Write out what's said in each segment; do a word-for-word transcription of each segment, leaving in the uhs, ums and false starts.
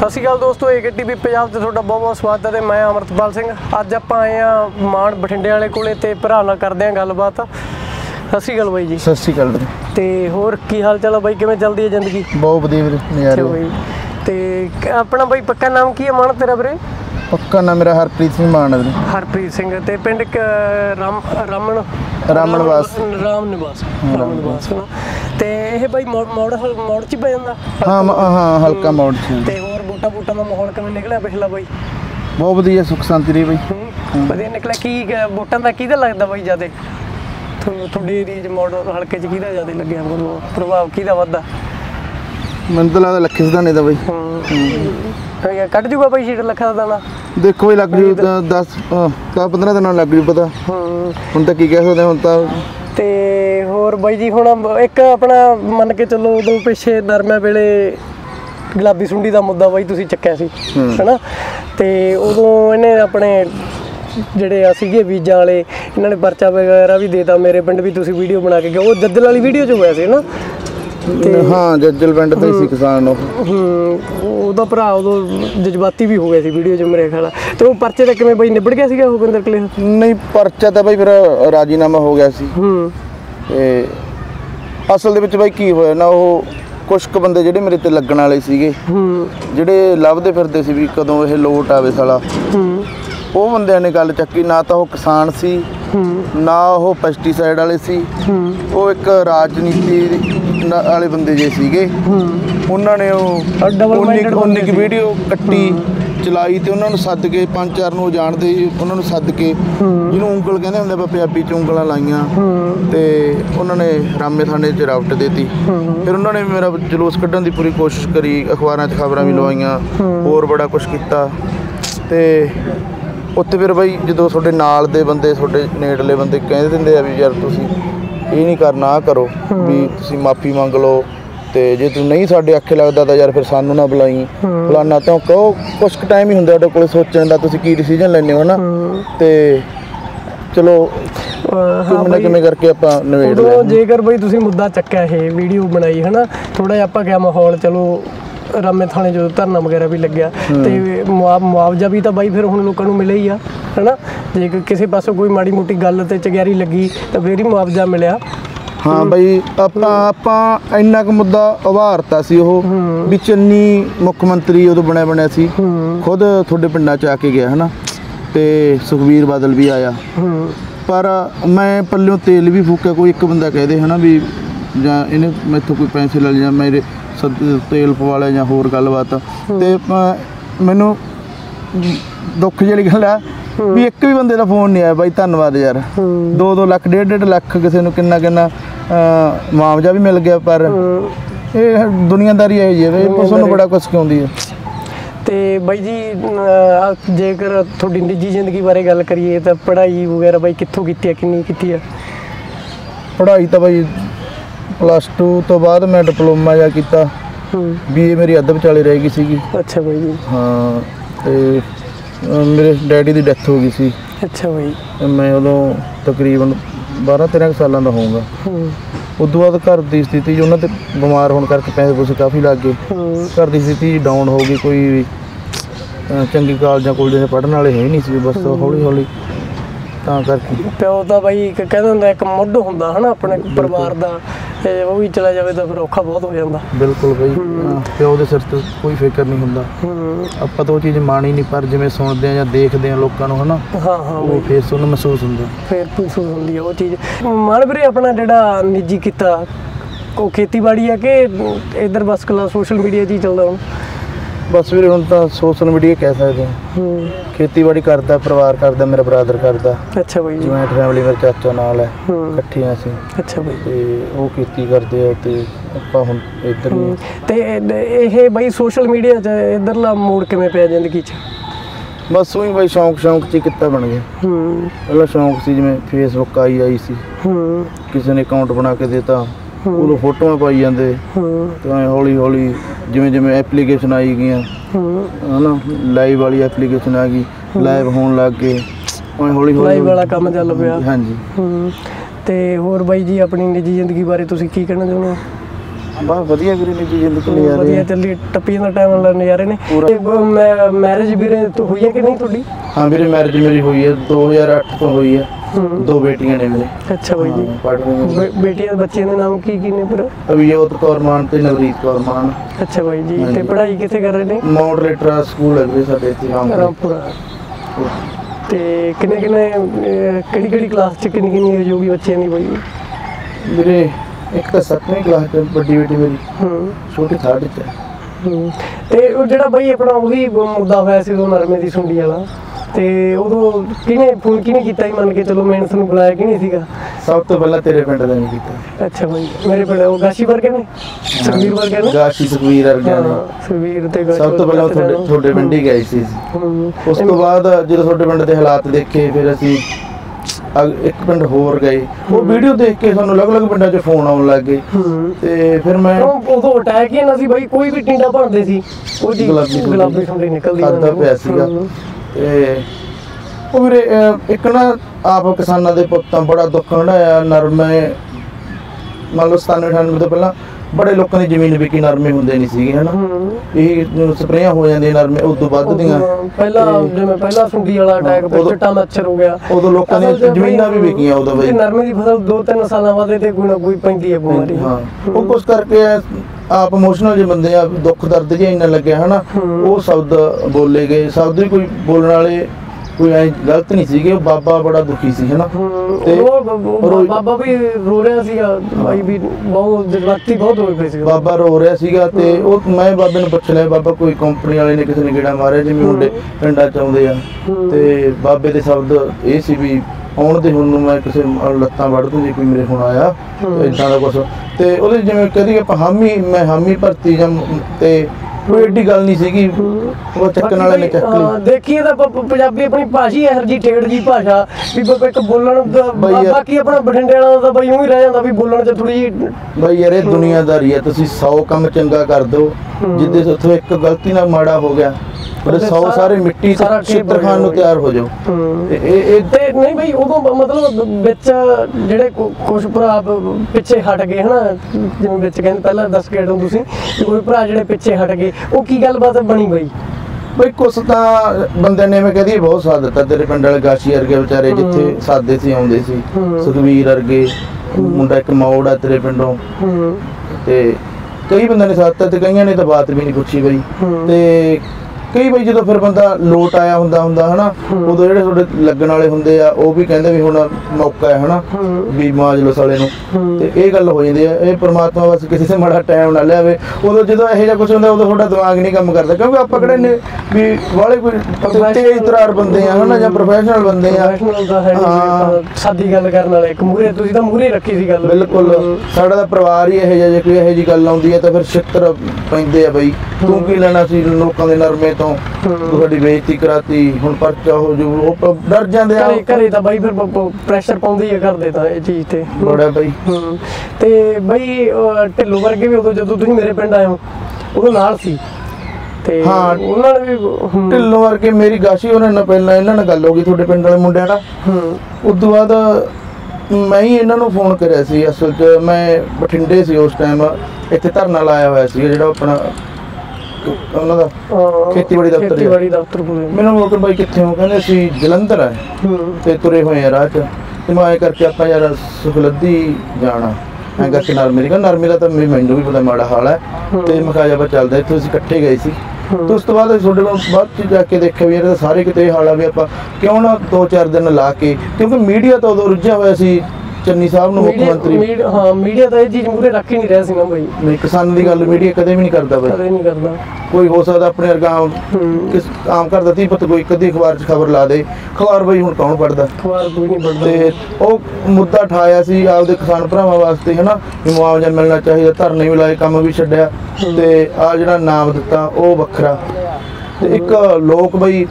ਸਤਿ ਸ਼੍ਰੀ ਅਕਾਲ ਦੋਸਤੋ, ਏ ਕੇ T V Punjab ਤੇ ਤੁਹਾਡਾ ਬਹੁਤ ਬਹੁਤ ਸਵਾਗਤ ਹੈ। ਮੈਂ ਅਮਰਤਪਾਲ ਸਿੰਘ। ਅੱਜ ਆਪਾਂ ਆਏ ਆ ਮਾਨ ਬਠਿੰਡੇ ਵਾਲੇ ਕੋਲੇ ਤੇ ਭਰਾ ਨਾਲ ਕਰਦੇ ਆ ਗੱਲਬਾਤ। ਸਤਿ ਸ਼੍ਰੀ ਅਕਾਲ ਬਾਈ ਜੀ। ਸਤਿ ਸ਼੍ਰੀ ਅਕਾਲ ਵੀਰੇ। ਤੇ ਹੋਰ ਕੀ ਹਾਲ ਚਾਲ ਆ ਬਾਈ, ਕਿਵੇਂ ਚੱਲਦੀ ਹੈ ਜ਼ਿੰਦਗੀ? ਬਹੁਤ ਵਧੀਆ ਵੀਰੇ, ਨਜ਼ਾਰੇ ਬਾਈ। ਤੇ ਆਪਣਾ ਬਾਈ ਪੱਕਾ ਨਾਮ ਕੀ ਹੈ ਮਾਨ ਤੇਰਾ ਵੀਰੇ? ਪੱਕਾ ਨਾਮ ਮੇਰਾ ਹਰਪ੍ਰੀਤ ਸਿੰਘ ਮਾਨ ਹੈ ਵੀਰੇ। ਹਰਪ੍ਰੀਤ ਸਿੰਘ। ਤੇ ਪਿੰਡ ਰਾਮ ਰਾਮਣ ਰਾਮ ਨਿਵਾਸ ਰਾਮ ਨਿਵਾਸ ਰਾਮ ਨਿਵਾਸ ਨਾ। ਤੇ ਇਹ ਬਾਈ ਮੋੜ ਮੋੜ ਚ ਪੈ ਜਾਂਦਾ? ਹਾਂ ਹਾਂ, ਹਲਕਾ ਮੋੜ ਚ। ਤੇ ਹੋਰ ਬੂਟਾ ਬੂਟਾ ਦਾ ਮਾਹੌਲ ਕਿਵੇਂ ਨਿਕਲਿਆ ਪਿਛਲਾ ਬਾਈ? ਬਹੁਤ ਵਧੀਆ, ਸੁੱਖ ਸ਼ਾਂਤੀ ਰਹੀ ਬਾਈ। ਵਧੀਆ ਨਿਕਲਿਆ। ਕੀ ਵੋਟਾਂ ਦਾ ਕਿਹਦਾ ਲੱਗਦਾ ਬਾਈ ਜ਼ਿਆਦਾ ਤੁਹਾਡੇ ਏਰੀਏ 'ਚ ਮੋਡਲ ਹਲਕੇ 'ਚ ਕਿਹਦਾ ਜ਼ਿਆਦਾ ਲੱਗਿਆ ਪ੍ਰਭਾਵ, ਕਿਹਦਾ ਵੱਧਦਾ? ਮੈਨੂੰ ਤਾਂ ਲੱਗਦਾ ਲੱਖੇ ਸਿਧਾਣੇ ਦਾ ਬਾਈ। ਕੱਢ ਜੂਗਾ ਬਾਈ ਸੀਟ ਲੱਖਾਂ ਦਾ ਦਾਣਾ? ਦੇਖੋ ਬਾਈ ਲੱਗ ਜੂ ਦਸ ਦਸ ਪੰਦਰਾਂ ਦਿਨਾਂ ਲੱਗ ਜੂ ਪਤਾ। ਹੁਣ ਤਾਂ ਕੀ ਕਹਿ ਸਕਦੇ ਹੁਣ ਤਾਂ। ਤੇ ਹੋਰ ਬਾਈ ਜੀ ਹੁਣ ਇੱਕ ਆਪਣਾ ਮੰਨ ਕੇ ਚੱਲੋ ਉਦੋਂ ਪਿੱਛੇ ਨਰਮੇ ਵੇਲੇ ਗੁਲਾਬੀ ਸੁੰਡੀ ਦਾ ਮੁੱਦਾ ਬਾਈ ਤੁਸੀਂ ਚੱਕਿਆ ਸੀ ਹੈਨਾ। ਤੇ ਉਦੋਂ ਇਹਨੇ ਆਪਣੇ ਜਿਹੜੇ ਆ ਸੀਗੇ ਬੀਜਾਂ ਵਾਲੇ, ਇਹਨਾਂ ਨੇ ਪਰਚਾ ਵਗੈਰਾ ਵੀ ਦੇਤਾ। ਮੇਰੇ ਪਿੰਡ ਵੀ ਤੁਸੀਂ ਵੀਡੀਓ ਬਣਾ ਕੇ ਗਏ, ਉਹ ਜੱਜਲ ਵਾਲੀ ਵੀਡੀਓ 'ਚ ਹੋਇਆ ਸੀ ਨਾ। ਹਾਂ ਜੱਜਲ ਪਿੰਡ ਤੇ ਸੀ ਕਿਸਾਨ ਉਹ। ਹੂੰ, ਉਹਦਾ ਭਰਾ ਉਦੋਂ ਜਜ਼ਬਾਤੀ ਵੀ ਹੋ ਗਿਆ ਸੀ ਵੀਡੀਓ 'ਚ ਮੇਰੇ ਖਿਆਲ। ਤੇ ਉਹ ਪਰਚੇ ਦਾ ਕਿਵੇਂ ਬਾਈ ਨਿਬੜ ਗਿਆ ਸੀਗਾ ਹੁਕਮਿੰਦਰ ਕਲੇਰ? ਨਹੀਂ, ਪਰਚਾ ਤਾਂ ਬਾਈ ਫਿਰ ਰਾਜੀਨਾਮਾ ਹੋ ਗਿਆ ਸੀ। ਹੂੰ। ਤੇ ਅਸਲ ਦੇ ਵਿੱਚ ਬਾਈ ਕੀ ਹੋਇਆ ਨਾ, ਉਹ ਕੁਛ ਕੁ ਬੰਦੇ ਜਿਹੜੇ ਮੇਰੇ ਤੇ ਲੱਗਣ ਵਾਲੇ ਸੀਗੇ, ਜਿਹੜੇ ਲੱਭਦੇ ਫਿਰਦੇ ਸੀ ਵੀ ਕਦੋਂ ਇਹ ਲੋਟ ਆਵੇ ਸਾਲਾ, ਉਹ ਬੰਦਿਆਂ ਨੇ ਗੱਲ ਚੱਕੀ। ਨਾ ਤਾਂ ਉਹ ਕਿਸਾਨ ਸੀ, ਨਾ ਉਹ ਪੈਸਟੀਸਾਈਡ ਵਾਲੇ ਸੀ, ਉਹ ਇੱਕ ਰਾਜਨੀਤੀ ਵਾਲੇ ਬੰਦੇ ਜੇ ਸੀਗੇ। ਉਹਨਾਂ ਨੇ ਉਹ ਉਨੀ ਕੁ ਵੀਡੀਓ ਕੱਟੀ ਚਲਾਈ ਤੇ ਉਹਨਾਂ ਨੂੰ ਸੱਦ ਕੇ, ਪੰਜ ਚਾਰ ਨੂੰ ਜਾਣਦੇ ਉਹਨਾਂ ਨੂੰ ਸੱਦ ਕੇ, ਜਿਹਨੂੰ ਉਂਗਲ ਕਹਿੰਦੇ ਹੁੰਦੇ ਆਪਾਂ ਪੰਜਾਬੀ 'ਚ ਉਂਗਲਾਂ ਲਾਈਆਂ, ਤੇ ਉਹਨਾਂ ਨੇ ਰਾਮੇ ਥਾਣੇ 'ਚ ਰਾਵਟ ਦੇਤੀ। ਫਿਰ ਉਹਨਾਂ ਨੇ ਮੇਰਾ ਜਲੂਸ ਕੱਢਣ ਦੀ ਪੂਰੀ ਕੋਸ਼ਿਸ਼ ਕਰੀ, ਅਖਬਾਰਾਂ 'ਚ ਖਬਰਾਂ ਵੀ ਲਵਾਈਆਂ, ਹੋਰ ਬੜਾ ਕੁਛ ਕੀਤਾ। ਤੇ ਉੱਥੇ ਫਿਰ ਬਾਈ ਜਦੋਂ ਤੁਹਾਡੇ ਨਾਲ ਦੇ ਬੰਦੇ, ਤੁਹਾਡੇ ਨੇੜਲੇ ਬੰਦੇ ਕਹਿੰਦੇ ਦਿੰਦੇ ਆ ਵੀ ਯਾਰ ਤੁਸੀਂ ਇਹ ਨਹੀਂ ਕਰਨਾ, ਆਹ ਕਰੋ, ਵੀ ਤੁਸੀਂ ਮਾਫੀ ਮੰਗ ਲਓ, ਤੇ ਜੇ ਤੂੰ ਨਹੀਂ ਸਾਡੇ ਆਖੇ ਲੱਗਦਾ ਤਾਂ ਯਾਰ ਫਿਰ ਸਾਨੂੰ ਨਾ ਬੁਲਾਈ ਫਲਾਨਾ। ਤਾਂ ਕਹੋ ਕੁਛ ਕੁ ਟਾਈਮ ਹੀ ਹੁੰਦਾ ਤੁਹਾਡੇ ਕੋਲ ਸੋਚਣ ਦਾ, ਤੁਸੀਂ ਕੀ ਡਿਸੀਜਨ ਲੈਂਦੇ ਹੋ ਹੈ ਨਾ। ਤੇ ਚਲੋ ਕਿਵੇਂ ਕਿਵੇਂ ਕਰਕੇ ਆਪਾਂ ਨਿਬੇੜ ਲਿਆ। ਜੇਕਰ ਬਾਈ ਤੁਸੀਂ ਮੁੱਦਾ ਚੱਕਿਆ, ਇਹ ਵੀਡੀਓ ਬਣਾਈ ਹੈ ਨਾ, ਥੋੜ੍ਹਾ ਜਿਹਾ ਆਪਾਂ ਕਿਹਾ ਮਾਹੌਲ ਚਲੋ ਰਾਮੇ ਥਾਣੇ ਜਦੋਂ ਧਰਨਾ ਵਗੈਰਾ ਵੀ ਲੱਗਿਆ, ਤੇ ਮੁਆਵਜ਼ਾ ਵੀ ਤਾਂ ਬਾਈ ਫਿਰ ਹੁਣ ਲੋਕਾਂ ਨੂੰ ਮਿਲਿਆ ਹੀ ਆ ਹੈ ਨਾ। ਜੇ ਕਿਸੇ ਪਾਸੋਂ ਕੋਈ ਮਾੜੀ ਮੋਟੀ ਗੱਲ ਤੇ ਚਗਿਆਰੀ ਲੱਗੀ ਤਾਂ ਫਿਰ ਹੀ ਮੁਆਵਜ਼ਾ ਮਿਲਿਆ। ਹਾਂ ਬਾਈ, ਆਪਾਂ ਆਪਾਂ ਇੰਨਾ ਕੁ ਮੁੱਦਾ ਉਭਾਰਤਾ ਸੀ ਉਹ ਵੀ ਚੰਨੀ ਮੁੱਖ ਮੰਤਰੀ ਉਦੋਂ ਬਣਿਆ ਬਣਿਆ ਸੀ, ਖੁਦ ਤੁਹਾਡੇ ਪਿੰਡਾਂ 'ਚ ਆ ਕੇ ਗਿਆ ਹੈ ਨਾ, ਤੇ ਸੁਖਬੀਰ ਬਾਦਲ ਵੀ ਆਇਆ। ਪਰ ਮੈਂ ਪੱਲਿਓਂ ਤੇਲ ਵੀ ਫੂਕਿਆ। ਕੋਈ ਇੱਕ ਬੰਦਾ ਕਹਦੇ ਹੈ ਨਾ ਵੀ ਜਾਂ ਇਹਨੇ ਮੈਥੋਂ ਕੋਈ ਪੈਸੇ ਲੈ ਜਾਂ ਮੇਰੇ ਤੇਲ ਪਵਾ ਲਿਆ ਜਾਂ ਹੋਰ ਗੱਲਬਾਤ। ਤੇ ਮੈਨੂੰ ਦੁੱਖ ਜਿਹੜੀ ਗੱਲ ਆ ਵੀ ਇੱਕ ਵੀ ਬੰਦੇ ਦਾ ਫੋਨ ਨਹੀਂ ਆਇਆ ਬਾਈ, ਧੰਨਵਾਦ ਯਾਰ। ਦੋ ਦੋ ਲੱਖ ਡੇਢ ਡੇਢ ਲੱਖ ਕਿਸੇ ਨੂੰ ਕਿੰਨਾ ਕਿੰਨਾ ਮੁਆਵਜ਼ਾ ਵੀ ਮਿਲ ਗਿਆ। ਪਰ ਇਹ ਦੁਨੀਆਦਾਰੀ ਇਹੋ ਜਿਹੀ ਹੈ, ਪੁਲਿਸ ਨੂੰ ਬੜਾ ਕੁਛ ਸਿਖਾਉਂਦੀ ਹੈ। ਤੇ ਬਾਈ ਜੀ ਜੇਕਰ ਤੁਹਾਡੀ ਨਿੱਜੀ ਜ਼ਿੰਦਗੀ ਬਾਰੇ ਗੱਲ ਕਰੀਏ ਤਾਂ ਪੜ੍ਹਾਈ ਵਗੈਰਾ ਬਾਈ ਕਿੱਥੋਂ ਕੀਤੀ ਹੈ, ਕਿੰਨੀ ਕੀਤੀ ਹੈ? ਪੜ੍ਹਾਈ ਤਾਂ ਬਾਈ ਪਲੱਸ ਟੂ ਤੋਂ ਬਾਅਦ ਮੈਂ ਡਿਪਲੋਮਾ ਜਿਹਾ ਕੀਤਾ। ਬੀ ਏ ਮੇਰੀ ਅੱਧ ਵਿਚਾਲੇ ਰਹਿ ਗਈ ਸੀਗੀ। ਅੱਛਾ ਬਾਈ ਜੀ। ਹਾਂ, ਤੇ ਮੇਰੇ ਡੈਡੀ ਦੀ ਡੈਥ ਹੋ ਗਈ ਸੀ। ਅੱਛਾ ਬਾਈ। ਮੈਂ ਉਦੋਂ ਤਕਰੀਬਨ ਬਾਰਾਂ ਤੇਰਾਂ ਕੁ ਸਾਲਾਂ ਦਾ ਹੋਊਗਾ। ਉਦੋਂ ਬਾਅਦ ਘਰ ਦੀ ਸਥਿਤੀ ਉਹਨਾਂ ਤੇ ਬਿਮਾਰ ਹੋਣ ਕਰਕੇ ਪੈਸੇ ਪੂਸੇ ਕਾਫੀ ਲੱਗ ਗਏ। ਘਰ ਦੀ ਸਥਿਤੀ ਡਾਊਨ ਹੋ ਗਈ, ਕੋਈ ਚੰਗੀ ਕਾਲਜਾਂ ਕੋਲਜਾਂ 'ਚ ਪੜ੍ਹਨ ਵਾਲੇ ਹੈ ਨਹੀਂ ਸੀ। ਬਸ ਹੌਲੀ ਹੌਲੀ ਤਾਂ ਕਰਕੇ ਪਿਓ ਤਾਂ ਬਾਈ ਕਹਿੰਦਾ ਹੁੰਦਾ ਇੱਕ ਮੁੱਢ ਹੁੰਦਾ ਹੈ ਨਾ ਆਪਣੇ ਪਰਿਵਾਰ ਦਾ, ਉਹ ਵੀ ਚਲਾ ਜਾਵੇ ਤਾਂ ਫਿਰ ਔਖਾ ਬਹੁਤ ਹੋ ਜਾਂਦਾ। ਬਿਲਕੁਲ ਬਾਈ, ਪਿਓ ਦੇ ਸਿਰ ਤੇ ਕੋਈ ਫਿਕਰ ਨਹੀਂ ਹੁੰਦਾ। ਆਪਾਂ ਤਾਂ ਉਹ ਚੀਜ਼ ਮਾਣੀ ਨਹੀਂ, ਪਰ ਜਿਵੇਂ ਸੁਣਦੇ ਆ ਜਾਂ ਦੇਖਦੇ ਆ ਲੋਕਾਂ ਨੂੰ ਹੈ ਨਾ, ਹਾਂ ਹਾਂ ਉਹ ਫਿਰ ਸਾਨੂੰ ਮਹਿਸੂਸ ਹੁੰਦਾ, ਫਿਰ ਮਹਿਸੂਸ ਹੁੰਦੀ ਆ ਉਹ ਚੀਜ਼। ਮਾਨ ਵੀਰੇ ਆਪਣਾ ਜਿਹੜਾ ਨਿੱਜੀ ਕੀਤਾ ਉਹ ਖੇਤੀਬਾੜੀ ਆ ਕਿ ਇੱਧਰ ਬਸ ਕਲਾ ਸੋਸ਼ਲ ਮੀਡੀਆ 'ਚ ਹੀ ਚੱਲਦਾ ਹੁਣ? ਬਸ ਵੀਰੇ ਹੁਣ ਤਾਂ ਸੋਸ਼ਲ ਮੀਡੀਆ ਕਹਿ ਸਕਦੇ ਹਾਂ। ਖੇਤੀਬਾੜੀ ਕਰਦਾ, ਪਰਿਵਾਰ ਕਰਦਾ, ਮੇਰਾ ਬ੍ਰਦਰ ਕਰਦਾ। ਅੱਛਾ ਬਾਈ। ਜੁਆਇੰਟ ਫੈਮਿਲੀ, ਮੇਰੇ ਚਾਚਾ ਨਾਲ ਹੈ, ਇਕੱਠੇ ਅਸੀਂ। ਅੱਛਾ ਬਾਈ। ਤੇ ਉਹ ਖੇਤੀ ਕਰਦੇ ਆ ਤੇ ਆਪਾਂ ਹੁਣ ਇੱਧਰ। ਤੇ ਇਹ ਬਾਈ ਸੋਸ਼ਲ ਮੀਡੀਆ 'ਚ ਇੱਧਰਲਾ ਮੋੜ ਕਿਵੇਂ ਪਿਆ ਜ਼ਿੰਦਗੀ 'ਚ? ਬਸ ਉਹੀ ਬਾਈ ਸ਼ੌਂਕ ਸ਼ੌਂਕ 'ਚ ਕਿੱਤਾ ਬਣ ਗਿਆ। ਪਹਿਲਾਂ ਸ਼ੌਂਕ ਸੀ, ਜਿਵੇਂ ਫੇਸਬੁੱਕ ਆਈ ਆਈ ਸੀ, ਕਿਸੇ ਨੇ ਅਕਾਊਂਟ ਬਣਾ ਕੇ ਦੇਤਾ, ਉਦੋਂ ਫੋਟੋਆਂ ਪਾਈ ਜਾਂਦੇ। ਤੇ ਹੌਲੀ ਹੌਲੀ ਜਿਵੇਂ ਜਿਵੇਂ ਐਪਲੀਕੇਸ਼ਨ ਆਈ ਗਈਆਂ ਹੈ ਨਾ, ਲਾਈਵ ਵਾਲੀ ਐਪਲੀਕੇਸ਼ਨ ਆ ਗਈ, ਲਾਈਵ ਹੋਣ ਲੱਗ ਗਏ, ਹੌਲੀ ਹੌਲੀ ਲਾਈਵ ਵਾਲਾ ਕੰਮ ਚੱਲ ਪਿਆ। ਹਾਂਜੀ। ਤੇ ਹੋਰ ਬਾਈ ਜੀ ਆਪਣੀ ਨਿੱਜੀ ਜ਼ਿੰਦਗੀ ਬਾਰੇ ਤੁਸੀਂ ਕੀ ਕਹਿਣਾ ਚਾਹੁੰਦੇ ਹੋ? ਬਸ ਵਧੀਆ ਵੀਰੇ ਨੇ ਜੀ ਜ਼ਿੰਦਗੀ ਨਜ਼ਾਰੇ ਵਧੀਆ ਚੱਲੀ ਟੱਪੀ ਦਾ ਟਾਈਮ ਨਾਲ ਨਜ਼ਾਰੇ ਨੇ। ਮੈਰਿਜ ਵੀਰੇ ਤੋਂ ਹੋਈ ਹੈ ਕਿ ਨਹੀਂ ਤੁਹਾਡੀ? ਹਾਂ ਵੀਰੇ ਮੈਰਿਜ ਮੇਰੀ ਹੋਈ ਹੈ ਦੋ ਹਜ਼ਾਰ ਅੱਠ ਤੋਂ ਹੋਈ ਹੈ। ਦੋ ਬੇਟੀਆਂ ਨੇ ਮੇਰੇ। ਅੱਛਾ ਬਾਈ ਜੀ। ਪੜ੍ਹਦੇ ਬੇਟੀਆਂ ਬੱਚਿਆਂ ਦੇ ਨਾਮ ਕੀ ਕੀ ਨੇ ਫਿਰ? ਅਭਿਜੋਤ ਕੌਰ ਮਾਨ ਤੇ ਨਵਰੀਤ ਕੌਰ ਮਾਨ। ਅੱਛਾ ਬਾਈ ਜੀ। ਤੇ ਪੜ੍ਹਾਈ ਕਿੱਥੇ ਕਰ ਰਹੇ ਨੇ? ਮੋਡਰੇਟਰ ਸਕੂਲ ਹੈ ਵੀਰੇ ਸਾਡੇ ਇੱਥੇ ਰਾਮਪੁਰਾ। ਤੇ ਕਿੰਨੇ ਕਿੰਨੇ ਕਿਹੜੀ ਕਿਹੜੀ ਕਲਾਸ ਚ ਕਿੰਨੀ ਕਿੰਨੀ ਏਜ ਹੋਗੀ ਬੱਚਿਆਂ ਦੀ ਬਾਈ? ਵੀਰੇ ਇੱਕ ਤਾਂ ਸੱਤਵੀਂ ਕਲਾਸ ਚ ਵੱਡੀ ਬੇਟੀ ਮੇਰੀ, ਛੋਟੀ ਥਰਡ ਚ। ਤੇ ਉਹ ਜਿਹੜਾ ਬਾਈ ਆਪਣਾ ਉਹੀ ਮੁੱਦਾ ਹੋਇਆ ਸੀ ਉਦੋਂ ਨਰਮੇ ਦੀ ਸੁੰਡੀ ਵਾਲਾ, ਤੇ ਉਦੋਂ ਕਿਹਨੇ ਫੋਨ ਕਿਹਨੇ ਕੀਤਾ ਸੀ? ਮੰਨ ਕੇ ਚਲੋ ਮੇਨਸ ਨੂੰ ਬੁਲਾਇਆ ਕਿਹਨੇ ਸੀਗਾ? ਸਭ ਤੋਂ ਪਹਿਲਾਂ ਤੇਰੇ ਪਿੰਡ ਦਾ ਨਹੀਂ ਕੀਤਾ। ਅੱਛਾ ਬਾਈ। ਮੇਰੇ ਪਿੰਡ ਉਹ ਗਾਸ਼ੀ ਵਰਗੇ ਨੇ, ਸੁਖਵੀਰ ਵਰਗੇ ਨੇ। ਗਾਸ਼ੀ ਸੁਖਵੀਰ ਵਰਗੇ ਨੇ। ਸੁਖਵੀਰ ਤੇ ਸਭ ਤੋਂ ਪਹਿਲਾਂ ਤੁਹਾਡੇ ਤੁਹਾਡੇ ਪਿੰਡ ਹੀ ਗਏ ਸੀ। ਉਸ ਤੋਂ ਬਾਅਦ ਜਦੋਂ ਤੁਹਾਡੇ ਪਿੰਡ ਦੇ ਹਾਲਾਤ ਦੇਖੇ ਫਿਰ ਅਸੀਂ ਇੱਕ ਪਿੰਡ ਹੋਰ ਗਏ। ਉਹ ਵੀਡੀਓ ਦੇਖ ਕੇ ਸਾਨੂੰ ਅਲੱਗ-ਅਲੱਗ ਪਿੰਡਾਂ 'ਚ ਫੋਨ ਆਉਣ ਲੱਗ ਗਏ ਤੇ ਫਿਰ ਮੈਂ ਉਦੋਂ ਅਟੈਕ ਹੀ ਨਾ ਸੀ ਬਾਈ, ਕੋਈ ਵੀ ਟਿੰਡਾ ਭਰਦੇ ਸੀ ਉਹਦੀ ਗੁਲਾਬੀ ਸੁੰਡੀ ਨਿਕਲਦੀ ਖਾਦਾ ਪਿਆ ਸੀਗਾ। ਤੇ ਉਹ ਵੀਰੇ ਇੱਕ ਨਾ ਆਪ ਕਿਸਾਨਾਂ ਦੇ ਪੁੱਤਾਂ ਬੜਾ ਦੁੱਖ ਹੰਢਾਇਆ। ਨਰਮੇ ਮੰਨ ਲਓ ਸਤਾਨਵੇਂ ਅਠਾਨਵੇਂ ਤੋਂ ਪਹਿਲਾਂ ਬੜੇ ਲੋਕਾਂ ਦੀ ਜ਼ਮੀਨ ਵਿਕੀ, ਨਰਮੇ ਹੁੰਦੇ ਨਹੀਂ ਸੀਗੇ ਹਨਾ। ਇਹ ਸਪਰੇਆਂ ਹੋ ਜਾਂਦੀਆਂ ਨਰਮੇ ਉਦੋਂ ਵੱਧ ਦੀਆਂ। ਪਹਿਲਾਂ ਜਿਵੇਂ ਪਹਿਲਾਂ ਸੁੰਡੀ ਵਾਲਾ ਅਟੈਕ ਫਿਰ ਚਿੱਟਾ ਮੱਛਰ ਹੋ ਗਿਆ, ਉਦੋਂ ਲੋਕਾਂ ਦੀਆਂ ਜ਼ਮੀਨਾਂ ਵੀ ਵਿਕੀਆਂ ਉਦੋਂ ਬਈ। ਨਰਮੇ ਦੀ ਫਸਲ ਦੋ ਤਿੰਨ ਸਾਲਾਂ ਬਾਅਦ ਤੇ ਕੋਈ ਨਾ ਕੋਈ ਪੈਂਦੀ ਹੈ ਬਿਮਾਰੀ। ਹਾਂ ਉਹ ਕੁਛ ਕਰਕੇ ਆਪ ਇਮੋਸ਼ਨਲ ਜਿਹੇ ਬੰਦੇ ਆ, ਦੁੱਖ ਦਰਦ ਜਿਹਾ ਇੰਨਾ ਲੱਗਿਆ ਹਨਾ। ਉਹ ਸ਼ਬਦ ਬੋਲੇ ਗਏ, ਸ਼ਬਦ ਵੀ ਕੋਈ ਬੋਲਣ ਵਾਲੇ ਕੋਈ ਐ ਗਲਤ ਨਹੀਂ ਸੀਗੇ। ਉਹ ਬਾਬਾ ਬੜਾ ਦੁਖੀ ਸੀ ਹਨਾ। ਤੇ ਬਾਬਾ ਵੀ ਰੋ ਰਿਹਾ ਸੀਗਾ ਭਾਈ, ਵੀ ਬਹੁਤ ਰਾਤੀ ਬਹੁਤ ਹੋਏ ਪਏ ਸੀ। ਬਾਬਾ ਰੋ ਰਿਹਾ ਸੀਗਾ ਤੇ ਉਹ ਮੈਂ ਬਾਬੇ ਨੂੰ ਪੁੱਛ ਲਿਆ, ਬਾਬਾ ਕੋਈ ਕੰਪਨੀ ਵਾਲੇ ਨੇ ਕਿਸੇ ਨੇ ਗੇੜਾ ਮਾਰਿਆ ਜਿਵੇਂ ਮੁੰਡੇ ਪਿੰਡਾਂ ਚ ਆਉਂਦੇ ਆ? ਤੇ ਬਾਬੇ ਦੇ ਸ਼ਬਦ ਇਹ ਸੀ ਵੀ ਆਉਣ ਦੇ ਹੁਣ ਨੂੰ ਮੈਂ ਕਿਸੇ ਲੱਤਾਂ ਵੱਢ ਦੂੰ ਜੇ ਕੋਈ ਮੇਰੇ ਹੁਣ ਆਇਆ ਇਦਾਂ ਦਾ ਕੁਛ। ਤੇ ਉਹਦੇ ਜਿਵੇਂ ਕਹਦੀ ਆਪਾਂ ਹਾਮੀ ਮੈਂ ਹਾਮੀ ਭਰਤੀ ਜਾਂ ਤੇ ਕੋਈ ਏਡੀ ਗੱਲ ਨਹੀਂ ਸੀਗੀ। ਉਹ ਚੱਕਣ ਵਾਲੇ ਨੇ ਚੱਕ ਲਈ। ਦੇਖੀਏ ਤਾਂ ਪੰਜਾਬੀ ਆਪਣੀ ਭਾਸ਼ਾ ਹੀ ਇਹੋ ਜਿਹੀ ਠੇੜ ਜੀ ਭਾਸ਼ਾ ਵੀ ਇੱਕ ਬੋਲਣ ਬਾਕੀ ਆਪਣਾ ਬਠਿੰਡੇ ਵਾਲਾ ਤਾਂ ਬਈ ਉਹੀ ਰਹਿ ਜਾਂਦਾ ਵੀ ਬੋਲਣ ਚ ਥੋੜੀ ਜਿਹੀ। ਬਈ ਯਾਰ ਇਹ ਦੁਨੀਆਦਾਰੀ ਆ, ਤੁਸੀਂ ਸੌ ਕੰਮ ਚੰਗਾ ਕਰ ਦਿਓ, ਜਿੱਦੇ ਉੱਥੋਂ ਇੱਕ ਗਲਤੀ ਨਾਲ ਮਾੜਾ ਹੋ ਗਿਆ ਪਰ ਸੌ ਸਾਰੇ ਮਿੱਟੀ ਛਿੱਤਰ ਖਾਣ ਨੂੰ ਤਿਆਰ ਹੋ ਜਾਓ। ਇਹ ਤੇ ਨਹੀਂ ਬਈ ਉਦੋਂ ਮਤਲਬ ਵਿੱਚ ਜਿਹੜੇ ਕੁਝ ਭਰਾ ਪਿੱਛੇ ਹਟ ਗਏ ਹਨਾ, ਜਿਵੇਂ ਵਿੱਚ ਕਹਿੰਦੇ ਪਹਿਲਾਂ ਦੱਸ ਕੇ ਹਟੋ ਤੁਸੀਂ, ਕੋਈ ਭਰਾ ਜਿਹੜੇ ਪਿੱਛੇ ਹਟ ਗਏ ਉਹ ਕੀ ਗੱਲਬਾਤ ਬਣੀ ਬਈ? ਬਈ ਕੁਛ ਤਾਂ ਬੰਦੇ ਨੇ ਮੈਂ ਕਹਦੀ ਬਹੁਤ ਸਾਥ ਦਿੱਤਾ। ਤੇਰੇ ਪਿੰਡ ਵਾਲੇ ਗਾਸ਼ੀ ਵਰਗੇ ਵਿਚਾਰੇ ਜਿੱਥੇ ਸਾਦੇ ਸੀ ਆਉਂਦੇ ਸੀ, ਸੁਖਵੀਰ ਵਰਗੇ ਮੁੰਡਾ ਇੱਕ ਮੌੜ ਆ ਤੇਰੇ ਪਿੰਡੋਂ, ਤੇ ਕਈ ਬੰਦੇ ਨੇ ਸਾਥ ਦਿੱਤਾ ਤੇ ਕਈਆਂ ਨੇ ਤਾਂ ਬਾਤ ਵੀ ਨਹੀਂ ਪੁੱਛੀ ਬਈ। ਤੇ ਕਈ ਬਈ ਜਦੋਂ ਫਿਰ ਬੰਦਾ ਲੋਟ ਆਇਆ ਹੁੰਦਾ ਹੁੰਦਾ ਹਨਾ, ਉਦੋਂ ਜਿਹੜੇ ਤੁਹਾਡੇ ਲੱਗਣ ਵਾਲੇ ਹੁੰਦੇ ਆ ਉਹ ਵੀ ਕਹਿੰਦੇ ਵੀ ਹੁਣ ਮੌਕਾ ਹੈ ਹਨਾ ਵੀ ਮਾਜ ਲੋ ਸਾਲੇ ਨੂੰ। ਤੇ ਇਹ ਗੱਲ ਹੋ ਜਾਂਦੀ ਹੈ। ਇਹ ਪ੍ਰਮਾਤਮਾ ਬਸ ਕਿਸੇ ਸੇ ਮਾੜਾ ਟਾਈਮ ਨਾ ਲਿਆਵੇ। ਉਦੋਂ ਜਦੋਂ ਇਹੋ ਜਿਹਾ ਕੁਝ ਹੁੰਦਾ ਉਦੋਂ ਤੁਹਾਡਾ ਦਿਮਾਗ ਨਹੀਂ ਕੰਮ ਕਰਦਾ, ਕਿਉਂਕਿ ਆਪਾਂ ਕਿਹੜੇ ਨੇ ਵੀ ਵਾਲੇ ਕੋਈ ਤੇਜ਼ ਤਰਾਰ ਬੰਦੇ ਆ ਹਨਾ ਜਾਂ ਪ੍ਰੋਫੈਸ਼ਨਲ ਬੰਦੇ ਆ। ਹਾਂ ਸਾਦੀ ਗੱਲ ਕਰਨ ਵਾਲੇ ਇੱਕ ਮੂਹਰੇ, ਤੁਸੀਂ ਤਾਂ ਮੂਹਰੇ ਰੱਖੀ ਸੀ ਗੱਲ। ਬਿਲਕੁਲ ਸਾਡਾ ਤਾਂ ਪਰਿਵਾਰ ਹੀ ਇਹੋ ਜਿਹਾ, ਜੇ ਕੋਈ ਇਹੋ ਜਿਹੀ ਗੱਲ ਆਉਂਦੀ ਹੈ ਤਾਂ ਫਿਰ ਛਿੱਤਰ ਪੈਂਦੇ ਆ ਬਈ। ਤੂੰ ਕੀ ਲੈਣਾ ਸੀ ਲੋਕਾਂ ਦੇ ਨਰਮੇ ਤੋਂ, ਤੁਹਾਡੀ ਬੇਇੱਜ਼ਤੀ ਕਰਾਤੀ, ਹੁਣ ਪਰਚਾ ਹੋ ਜੂ, ਉਹ ਡਰ ਜਾਂਦੇ ਆ। ਘਰੇ ਤਾਂ ਬਾਈ ਫਿਰ ਪ੍ਰੈਸ਼ਰ ਪਾਉਂਦੀ ਆ ਕਰਦੇ ਤਾਂ ਇਹ ਚੀਜ਼ ਤੇ ਬੜਾ ਬਾਈ। ਤੇ ਬਾਈ ਢਿੱਲੋਂ ਵਰਗੇ ਵੀ ਉਦੋਂ ਜਦੋਂ ਤੁਸੀਂ ਮੇਰੇ ਪਿੰਡ ਆਏ ਹੋ ਉਦੋਂ ਨਾਲ ਸੀ ਤੇ ਹਾਂ ਉਹਨਾਂ ਨੇ ਵੀ ਢਿੱਲੋਂ ਵਰਗੇ ਮੇਰੀ ਗਾਸ਼ੀ ਉਹਨਾਂ ਨਾਲ ਪਹਿਲਾਂ ਇਹਨਾਂ ਨਾਲ ਗੱਲ ਹੋ ਗਈ ਤੁਹਾਡੇ ਪਿੰਡ ਵਾਲੇ ਮੁੰਡਿਆਂ ਨਾਲ। ਉਸ ਤੋਂ ਬਾਅਦ ਮੈਂ ਹੀ ਇਹਨਾਂ ਨੂੰ ਫੋਨ ਕਰਿਆ ਸੀ। ਅਸਲ 'ਚ ਮੈਂ ਬਠਿੰਡੇ ਸੀ ਉਸ ਟਾਈਮ, ਇੱਥੇ ਧਰਨਾ ਲਾਇਆ ਹੋਇਆ ਸੀ ਜਿਹੜਾ ਆਪਣਾ ਉਹਨਾਂ ਦਾ ਖੇਤੀਬਾੜੀ ਦਫ਼ਤਰ। ਖੇਤੀਬਾੜੀ ਦਫ਼ਤਰ ਮੈਨੂੰ ਮੋਕਰ ਬਾਈ ਕਿੱਥੇ ਹੋ? ਕਹਿੰਦੇ ਅਸੀਂ ਜਲੰਧਰ ਆ ਤੇ ਤੁਰੇ ਹੋਏ ਆ ਰਾਹ 'ਚ, ਤੇ ਮੈਂ ਐਂ ਕਰਕੇ ਆਪਾਂ ਯਾਰ ਸੁਖਲੱਦੀ ਜਾਣਾ ਐਂ ਕਰਕੇ ਨਰਮੇ ਦੀ ਨਰਮੇ ਦਾ ਤਾਂ ਮੈਨੂੰ ਵੀ ਪਤਾ ਮਾੜਾ ਹਾਲ ਹੈ। ਤੇ ਮੈਂ ਕਿਹਾ ਆਪਾਂ ਚੱਲਦਾ, ਇੱਥੇ ਅਸੀਂ ਇਕੱਠੇ ਗਏ ਸੀ। ਤੇ ਉਸ ਤੋਂ ਬਾਅਦ ਤੁਹਾਡੇ ਕੋਲ ਬਾਅਦ 'ਚ ਜਾ ਕੇ ਦੇਖਿਆ ਵੀ ਯਾਰ ਸਾਰੇ ਕਿਤੇ ਇਹ ਹਾਲ ਆ ਵੀ ਆਪਾਂ ਕਿਉਂ ਨਾ ਦੋ ਚਾਰ ਦਿਨ ਲਾ ਕੇ, ਕਿਉਂਕਿ ਮੀਡੀਆ ਤਾਂ ਉਦੋਂ ਰੁੱਝਿਆ ਹੋਇਆ ਸੀ ਚੰਨੀ ਸਾਹਿਬ ਨੂੰ ਮੁੱਖ ਮੰਤਰੀ। ਹਾਂ ਮੀਡੀਆ ਤਾਂ ਇਹ ਚੀਜ਼ ਮੂਹਰੇ ਰੱਖ ਹੀ ਨਹੀਂ ਰਿਹਾ ਸੀ ਨਾ ਬਈ। ਨਹੀਂ ਕਿਸਾਨ ਦੀ ਗੱਲ ਮੀਡੀਆ ਕਦੇ ਵੀ ਨਹੀਂ ਕਰਦਾ ਬਈ, ਕਦੇ ਨਹੀਂ ਕਰਦਾ। ਕੋਈ ਹੋ ਸਕਦਾ ਆਪਣੇ ਵਰਗਾ ਕਿਸ ਆਮ ਘਰ ਦਾ ਧੀ ਪੁੱਤ ਕੋਈ ਕਦੀ ਅਖਬਾਰ 'ਚ ਖਬਰ ਲਾ ਦੇ, ਅਖਬਾਰ ਬਈ ਹੁਣ ਕੌਣ ਪੜ੍ਹਦਾ? ਅਖਬਾਰ ਕੋਈ ਨਹੀਂ ਪੜ੍ਹਦਾ। ਤੇ ਉਹ ਮੁੱਦਾ ਠਾਇਆ ਸੀ ਆਪਦੇ ਕਿਸਾਨ ਭਰਾਵਾਂ ਵਾਸਤੇ ਹਨਾ ਵੀ ਮੁਆਵਜ਼ਾ ਮਿਲਣਾ ਚਾਹੀਦਾ, ਧਰਨੇ ਵੀ ਲਾਏ, ਕੰਮ ਵੀ ਛੱਡਿਆ ਤੇ ਆ ਜਿਹੜਾ ਨਾਮ ਦਿੱਤਾ ਉਹ ਵੱਖਰਾ। ਤੇ ਇੱਕ ਲੋਕ ਬਈ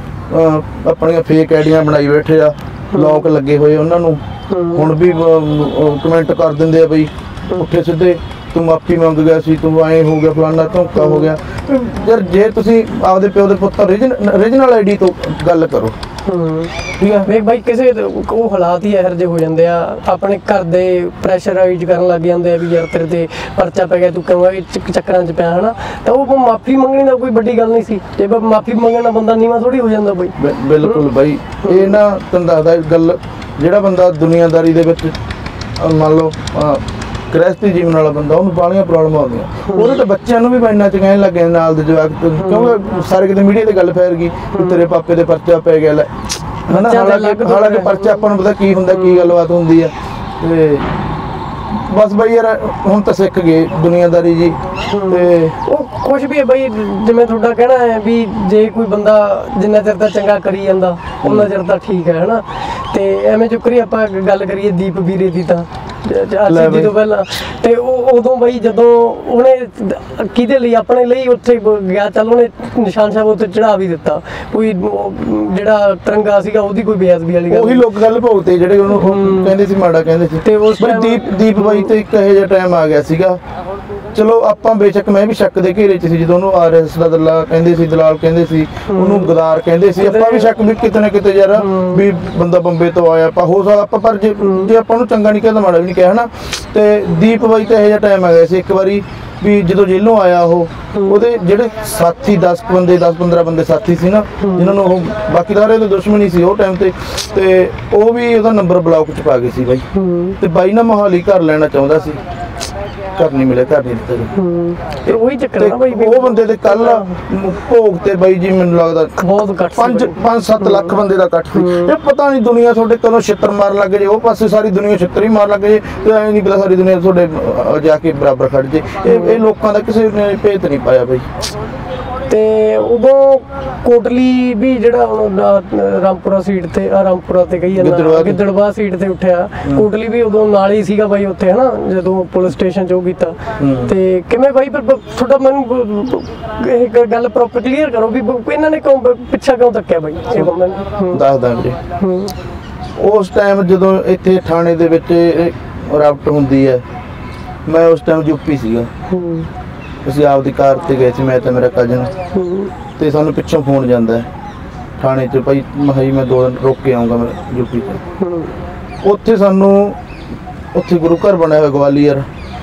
ਆਪਣੀਆਂ ਫੇਕ ਆਈਡੀਆਂ ਬਣਾਈ ਬੈਠੇ ਆ, ਲੋਕ ਲੱਗੇ ਹੋਏ ਉਹਨਾਂ ਨੂੰ, ਹੁਣ ਵੀ ਕਮੈਂਟ ਕਰ ਦਿੰਦੇ ਆ ਬਈ ਉੱਠੇ ਸਿੱਧੇ, ਤੂੰ ਮਾਫੀ ਮੰਗ ਗਿਆ ਸੀ, ਤੂੰ ਐਂ ਹੋ ਗਿਆ, ਫਲਾਨਾ ਧੋਖਾ ਹੋ ਗਿਆ। ਯਾਰ ਜੇ ਤੁਸੀਂ ਆਪਦੇ ਪਿਓ ਦੇ ਪੁੱਤ ਰੀਜਨਲ ਆਈਡੀ ਤੋਂ ਗੱਲ ਕਰੋ, ਠੀਕ ਹੈ ਵੇਖ ਬਾਈ ਕਿਸੇ ਦੇ ਉਹ ਹਾਲਾਤ ਹੀ ਇਹੋ ਜਿਹੇ ਹੋ ਜਾਂਦੇ ਆ, ਆਪਣੇ ਘਰ ਦੇ ਪ੍ਰੈਸ਼ਰਾਈਜ਼ ਕਰਨ ਲੱਗ ਜਾਂਦੇ ਆ ਵੀ ਯਾਰ ਤੇਰੇ ਤੇ ਪਰਚਾ ਪੈ ਗਿਆ, ਤੂੰ ਕਿਉਂ ਇਹ ਚੱਕ- ਚੱਕਰਾਂ 'ਚ ਪਿਆ ਹਨਾ। ਤਾਂ ਉਹ ਮਾਫੀ ਮੰਗਣੀ ਦਾ ਕੋਈ ਵੱਡੀ ਗੱਲ ਨਹੀਂ ਸੀ, ਜੇ ਮਾਫੀ ਮੰਗਣਾ ਬੰਦਾ ਨੀਵਾਂ ਥੋੜੀ ਹੋ ਜਾਂਦਾ ਬਾਈ। ਬਿ- ਬਿਲਕੁਲ ਬਾਈ, ਇਹ ਨਾ ਤੁਹਾਨੂੰ ਦੱਸਦਾ ਗੱਲ, ਜਿਹੜਾ ਬੰਦਾ ਦੁਨੀਆਦਾਰੀ ਦੇ ਵਿੱਚ ਅਹ ਮੰਨ ਲਓ ਅਹ ਗ੍ਰਹਿਸਥੀ ਜੀਵਨ ਵਾਲਾ ਬੰਦਾ, ਉਹਨੂੰ ਬਾਲੀਆਂ ਪ੍ਰੋਬਲਮ ਆਉਂਦੀਆਂ, ਉਹਦੇ ਤਾਂ ਬੱਚਿਆਂ ਨੂੰ ਵੀ ਪੈਣਾ ਚ ਕਹਿਣ ਲੱਗੇ ਨਾਲ ਦੇ ਜਵਾਕ, ਕਿਉਂਕਿ ਸਾਰੇ ਕਿਤੇ ਮੀਡੀਆ ਤੇ ਗੱਲ ਫੈਲ ਗਈ ਵੀ ਤੇਰੇ ਪਾਪੇ ਦੇ ਪਰਚਾ ਪੈ ਗਿਆ ਲੈ ਹਨਾ। ਹਾਲਾਂਕਿ ਹਾਲਾਂਕਿ ਪਰਚਾ ਆਪਾਂ ਨੂੰ ਪਤਾ ਕੀ ਹੁੰਦਾ, ਕੀ ਗੱਲਬਾਤ ਹੁੰਦੀ ਆ। ਤੇ ਬਸ ਬਾਈ ਯਾਰ ਹੁਣ ਤਾਂ ਸਿੱਖ ਗਏ ਦੁਨੀਆਦਾਰੀ ਜੀ। ਤੇ ਉਹ ਕੁਛ ਵੀ ਹੈ ਬਾਈ, ਜਿਵੇਂ ਤੁਹਾਡਾ ਕਹਿਣਾ ਹੈ ਵੀ ਜੇ ਕੋਈ ਬੰਦਾ ਜਿੰਨਾ ਚਿਰ ਤਾਂ ਚੰਗਾ ਕਰੀ ਜਾਂਦਾ ਉਹਨਾਂ ਚਿਰ ਤਾਂ ਠੀਕ ਹੈ ਹਨਾ। ਤੇ ਐਵੇਂ ਚੁੱਕਰੀ ਆਪਾਂ ਗੱਲ ਕਰੀਏ ਦੀਪ ਵੀਰੇ ਦੀ ਤਾਂ ਅੱਜ ਤੋਂ ਪਹਿਲਾਂ, ਤੇ ਉਹ ਉਦੋਂ ਬਾਈ ਜਦੋਂ ਉਹਨੇ ਕਿਹਦੇ ਲਈ ਆਪਣੇ ਲਈ ਉੱਥੇ ਗਿਆ, ਚੱਲ ਉਹਨੇ ਨਿਸ਼ਾਨ ਸਾਹਿਬ ਉੱਤੇ ਚੜਾ ਵੀ ਦਿੱਤਾ, ਕੋਈ ਜਿਹੜਾ ਤਿਰੰਗਾ ਸੀਗਾ ਉਹਦੀ ਕੋਈ ਬੇਅਦਬੀ ਵਾਲੀ ਗੱਲ, ਉਹੀ ਲੋਕ ਗੱਲ ਭੋਗਤੇ ਜਿਹੜੇ ਉਹਨੂੰ ਕਹਿੰਦੇ ਸੀ ਮਾੜਾ ਕਹਿੰਦੇ ਸੀ। ਤੇ ਉਸ ਬਾਈ ਦੀਪ ਦੀਪ ਬਾਈ ਤੇ ਇੱਕ ਇਹੋ ਜਿਹਾ ਟਾਈਮ ਆ ਗਿਆ ਸੀਗਾ, ਚਲੋ ਆਪਾਂ ਬੇਸ਼ੱਕ ਮੈਂ ਵੀ ਸ਼ੱਕ ਦੇ ਘੇਰੇ 'ਚ ਸੀ ਜਦੋਂ ਉਹਨੂੰ ਆਰ ਐਸ ਦਾ ਦਲਾ ਕਹਿੰਦੇ ਸੀ, ਦਲਾਲ ਕਹਿੰਦੇ ਸੀ, ਉਹਨੂੰ ਗਦਾਰ ਕਹਿੰਦੇ ਸੀ, ਆਪਾਂ ਵੀ ਸ਼ੱਕ ਵੀ ਕਿਤੇ ਨਾ ਕਿਤੇ ਯਾਰ ਵੀ ਬੰਦਾ ਬੰਬੇ ਤੋਂ ਆਇਆ, ਆਪਾਂ ਹੋ ਸਕਦਾ ਆਪਾਂ, ਪਰ ਜੇ ਜੇ ਆਪਾਂ ਉਹਨੂੰ ਚੰਗਾ ਨਹੀਂ ਕਹਿੰਦਾ ਮਾੜਾ ਵੀ ਨਹੀਂ ਕਿਹਾ ਹਨਾ। ਤੇ ਦੀਪ ਬਾਈ ਤੇ ਇਹੋ ਜਿਹਾ ਟਾਈਮ ਆ ਗਿਆ ਸੀ ਇੱਕ ਵਾਰੀ ਵੀ ਜਦੋਂ ਜੇਲੋਂ ਆਇਆ ਉਹ, ਉਹਦੇ ਜਿਹੜੇ ਸਾਥੀ ਦਸ ਬੰਦੇ ਦਸ ਪੰਦਰਾਂ ਬੰਦੇ ਸਾਥੀ ਸੀ ਨਾ, ਜਿਨ੍ਹਾਂ ਨੂੰ ਉਹ ਬਾਕੀ ਸਾਰੇ ਦੇ ਦੁਸ਼ਮਣੀ ਸੀ ਉਹ ਟਾਈਮ ਤੇ, ਤੇ ਉਹ ਵੀ ਉਹਦਾ ਨੰਬਰ ਬਲੌਕ 'ਚ ਪਾ ਗਏ ਸੀ ਬਾਈ। ਤੇ ਬਾਈ ਨਾ ਮੋਹਾਲੀ ਘਰ ਲੈਣਾ ਚਾਹੁੰਦਾ ਸੀ, ਘਰ ਨਹੀਂ ਮਿਲਿਆ, ਘਰ ਨਹੀਂ ਦਿੱਤਾ ਜੀ। ਤੇ ਉਹੀ ਚੱਕਰ ਹੈ ਨਾ ਬਾਈ, ਉਹ ਬੰਦੇ ਦੇ ਕੱਲ ਭੋਗ ਤੇ ਬਾਈ ਜੀ ਮੈਨੂੰ ਲੱਗਦਾ ਬਹੁਤ ਘੱਟ ਪੰਜ ਪੰਜ ਸੱਤ ਲੱਖ ਬੰਦੇ ਦਾ ਇਕੱਠ ਸੀ। ਇਹ ਪਤਾ ਨਹੀਂ ਦੁਨੀਆ ਤੁਹਾਡੇ ਕਦੋਂ ਛਿੱਤਰ ਮਾਰਨ ਲੱਗ ਜੇ, ਉਹ ਪਾਸੇ ਸਾਰੀ ਦੁਨੀਆ ਛਿੱਤਰ ਹੀ ਮਾਰਨ ਲੱਗ ਜੇ, ਤੇ ਐ ਨਹੀਂ ਪਤਾ ਸਾਰੀ ਦੁਨੀਆ ਤੁਹਾਡੇ ਅਹ, ਜਾ ਕੇ ਬਰਾਬਰ ਖੜ ਜੇ। ਇਹ ਇਹ ਲੋਕਾਂ ਦਾ ਕਿਸੇ ਨੇ ਭੇਤ ਨਹੀਂ ਪਾਇਆ ਬਾਈ। ਤੇ ਉਦੋਂ ਕੋਟਲੀ ਵੀ ਜਿਹੜਾ ਹੁਣ ਰਾਮਪੁਰਾ ਸੀਟ ਤੇ ਆ ਰਾਮਪੁਰਾ ਤੇ ਕਹੀ ਜਾਂਦਾ ਗਿੱਦੜਵਾ ਸੀਟ ਤੇ ਉੱਠਿਆ, ਕੋਟਲੀ ਵੀ ਉਦੋਂ ਨਾਲ ਹੀ ਸੀਗਾ ਬਾਈ ਉੱਥੇ ਹਨਾ, ਜਦੋਂ ਪੁਲਿਸ ਸਟੇਸ਼ਨ 'ਚ ਉਹ ਕੀਤਾ। ਤੇ ਕਿਵੇਂ ਬਾਈ ਫਿਰ ਤੁਹਾਡਾ ਮੈਨੂੰ ਇਹ ਗੱਲ ਪ੍ਰੋਪਰ ਕਲੀਅਰ ਕਰੋ ਵੀ ਇਹਨਾਂ ਨੇ ਕਿਉਂ ਪਿੱਛਾ ਕਿਉਂ ਧੱਕਿਆ ਬਾਈ ਇਹ ਬੰਦੇ ਨੂੰ? ਦੱਸ ਦਾਂਗੇ। ਉਸ ਟਾਈਮ ਜਦੋਂ ਇੱਥੇ ਥਾਣੇ ਦੇ ਵਿੱਚ ਰਾਬਟ ਹੁੰਦੀ ਹੈ, ਮੈਂ ਉਸ ਟਾਈਮ ਯੂਪੀ ਸੀਗਾ, ਅਸੀਂ ਆਪਦੀ ਕਾਰ ਤੇ ਗਏ ਸੀ, ਮੈਂ ਤੇ ਮੇਰਾ ਕਜ਼ਨ, ਤੇ ਸਾਨੂੰ ਪਿੱਛੋਂ ਫੋਨ ਜਾਂਦਾ ਥਾਣੇ 'ਚ, ਭਾਈ ਮਹਾਈ ਮੈਂ ਦੋ ਦਿਨ ਰੁਕ ਕੇ ਆਊਂਗਾ ਮੈਂ ਯੂਪੀ 'ਚ। ਉੱਥੇ ਸਾਨੂੰ ਉੱਥੇ ਗੁਰੂ ਘਰ ਬਣਿਆ ਹੋਇਆ ਗਵਾਲੀਅਰ,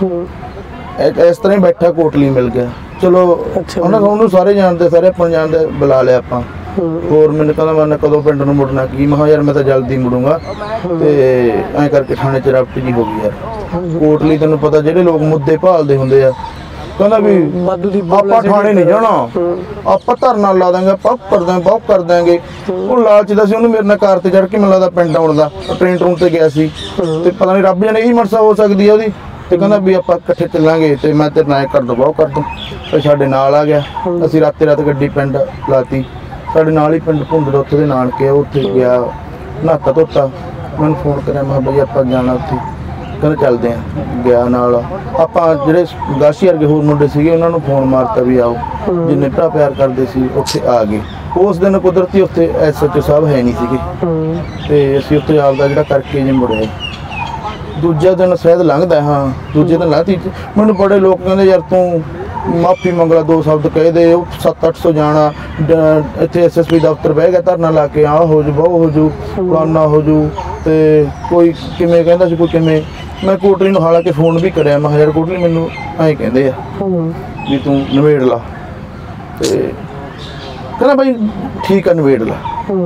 ਇਸ ਤਰ੍ਹਾਂ ਹੀ ਬੈਠਾ ਕੋਟਲੀ ਮਿਲ ਗਿਆ। ਚਲੋ ਉਹਨਾਂ ਉਹਨੂੰ ਸਾਰੇ ਜਾਣਦੇ, ਸਾਰੇ ਆਪਾਂ ਜਾਣਦੇ, ਬੁਲਾ ਲਿਆ ਆਪਾਂ। ਹੋਰ ਮੈਨੂੰ ਕਹਿੰਦਾ ਮੈਂ ਕਦੋਂ ਪਿੰਡ ਨੂੰ ਮੁੜਨਾ, ਕੀ ਮੈਂ ਯਾਰ ਮੈਂ ਤਾਂ ਜਲਦੀ ਮੁੜੂੰਗਾ, ਤੇ ਐਂ ਕਰਕੇ ਥਾਣੇ 'ਚ ਰਾਬਟ ਜੀ ਹੋ ਗਈ ਯਾਰ। ਕੋਟਲੀ ਤੈਨੂੰ ਪਤਾ ਜਿਹੜੇ ਲੋਕ ਮੁੱਦੇ ਭਾਲਦੇ ਹੁੰਦੇ ਆ, ਕਹਿੰਦਾ ਵੀ ਆਪਾਂ ਥਾਣੇ ਨਹੀਂ ਜਾਣਾ, ਆਪਾਂ ਧਰਨਾ ਲਾ ਦਾਂਗੇ, ਆਪਾਂ ਕਰ ਦਾਂਗੇ, ਬਹੁਤ ਕਰ ਦਾਂਗੇ। ਉਹ ਲਾਲਚ ਦਾ ਸੀ, ਉਹਨੂੰ ਮੇਰੇ ਨਾਲ ਕਾਰ ਤੇ ਚੜ੍ਹ ਕੇ ਮੈਨੂੰ ਲੱਗਦਾ ਪਿੰਡ ਆਉਣ ਦਾ, ਟ੍ਰੇਨ ਟਰੂਨ ਤੇ ਗਿਆ ਸੀ, ਤੇ ਪਤਾ ਨਹੀਂ ਰੱਬ ਜਾਣੇ ਇਹੀ ਮਨਸਾ ਹੋ ਸਕਦੀ ਹੈ ਉਹਦੀ। ਤੇ ਕਹਿੰਦਾ ਵੀ ਆਪਾਂ ਇਕੱਠੇ ਚੱਲਾਂਗੇ, ਤੇ ਮੈਂ ਤੇਰੇ ਨਾਲ ਕਰ ਦੂੰ, ਬਹੁਤ ਕਰ ਦੂੰ। ਤੇ ਸਾਡੇ ਨਾਲ ਆ ਗਿਆ, ਅਸੀਂ ਰਾਤੇ ਰਾਤ ਗੱਡੀ ਪਿੰਡ ਲਾਤੀ, ਸਾਡੇ ਨਾਲ ਹੀ ਪਿੰਡ ਭੁੰਦੜ ਉੱਥੇ ਦੇ ਨਾਨਕੇ, ਉੱਥੇ ਗਿਆ, ਨਹਾਤਾ ਧੋਤਾ, ਮੈਨੂੰ ਫੋਨ ਕਰਿਆ, ਮੈਂ ਬਈ ਆਪਾਂ ਜਾਣਾ ਉੱਥੇ, ਕਹਿੰਦੇ ਚੱਲਦੇ ਆ, ਗਿਆ ਨਾਲ। ਆਪਾਂ ਜਿਹੜੇ ਗਾਸ਼ੀ ਵਰਗੇ ਹੋਰ ਮੁੰਡੇ ਸੀਗੇ ਉਹਨਾਂ ਨੂੰ ਫੋਨ ਮਾਰਤਾ ਵੀ ਆਓ, ਜਿੰਨੇ ਭਰਾ ਪਿਆਰ ਕਰਦੇ ਸੀ ਉੱਥੇ ਆ ਗਏ। ਉਸ ਦਿਨ ਕੁਦਰਤੀ ਉੱਥੇ ਐਸ ਐਚ ਓ ਸਾਹਿਬ ਹੈ ਨਹੀਂ ਸੀਗੇ, ਤੇ ਅਸੀਂ ਉੱਥੇ ਆਪਦਾ ਜਿਹੜਾ ਕਰਕੇ ਜੇ ਮੁੜੇ। ਦੂਜਾ ਦਿਨ ਸ਼ਾਇਦ ਲੰਘਦਾ, ਹਾਂ ਦੂਜੇ ਦਿਨ ਲੰਘਦੀ, ਮੈਨੂੰ ਬੜੇ ਲੋਕ ਕਹਿੰਦੇ ਯਾਰ ਤੂੰ ਮਾਫੀ ਮੰਗ ਲਾ, ਦੋ ਸ਼ਬਦ ਕਹਿ ਦੇ, ਉਹ ਸੱਤ ਅੱਠ ਸੌ ਜਾਣਾ, ਇੱਥੇ ਐਸ ਐਸ ਪੀ ਦਫ਼ਤਰ ਬਹਿ ਗਿਆ ਧਰਨਾ ਲਾ ਕੇ, ਆਹ ਹੋ ਜੂ, ਬਹੁ ਹੋ ਜੂ, ਫਲਾਨਾ ਹੋ ਜੂ, ਤੇ ਕੋਈ ਕਿਵੇਂ ਕਹਿੰਦਾ ਸੀ, ਕੋਈ ਕਿਵੇਂ। ਮੈਂ ਕੋਟਲੀ ਨੂੰ ਹਾਲਾਂਕਿ ਫੋਨ ਵੀ ਕਰਿਆ, ਮੈਂ ਯਾਰ ਕੋਟਲੀ ਮੈਨੂੰ ਐਂ ਕਹਿੰਦੇ ਆ ਵੀ ਤੂੰ ਨਿਬੇੜ ਲਾ, ਤੇ ਕਹਿੰਦਾ ਬਾਈ ਠੀਕ ਆ ਨਿਬੇੜ ਲਾ।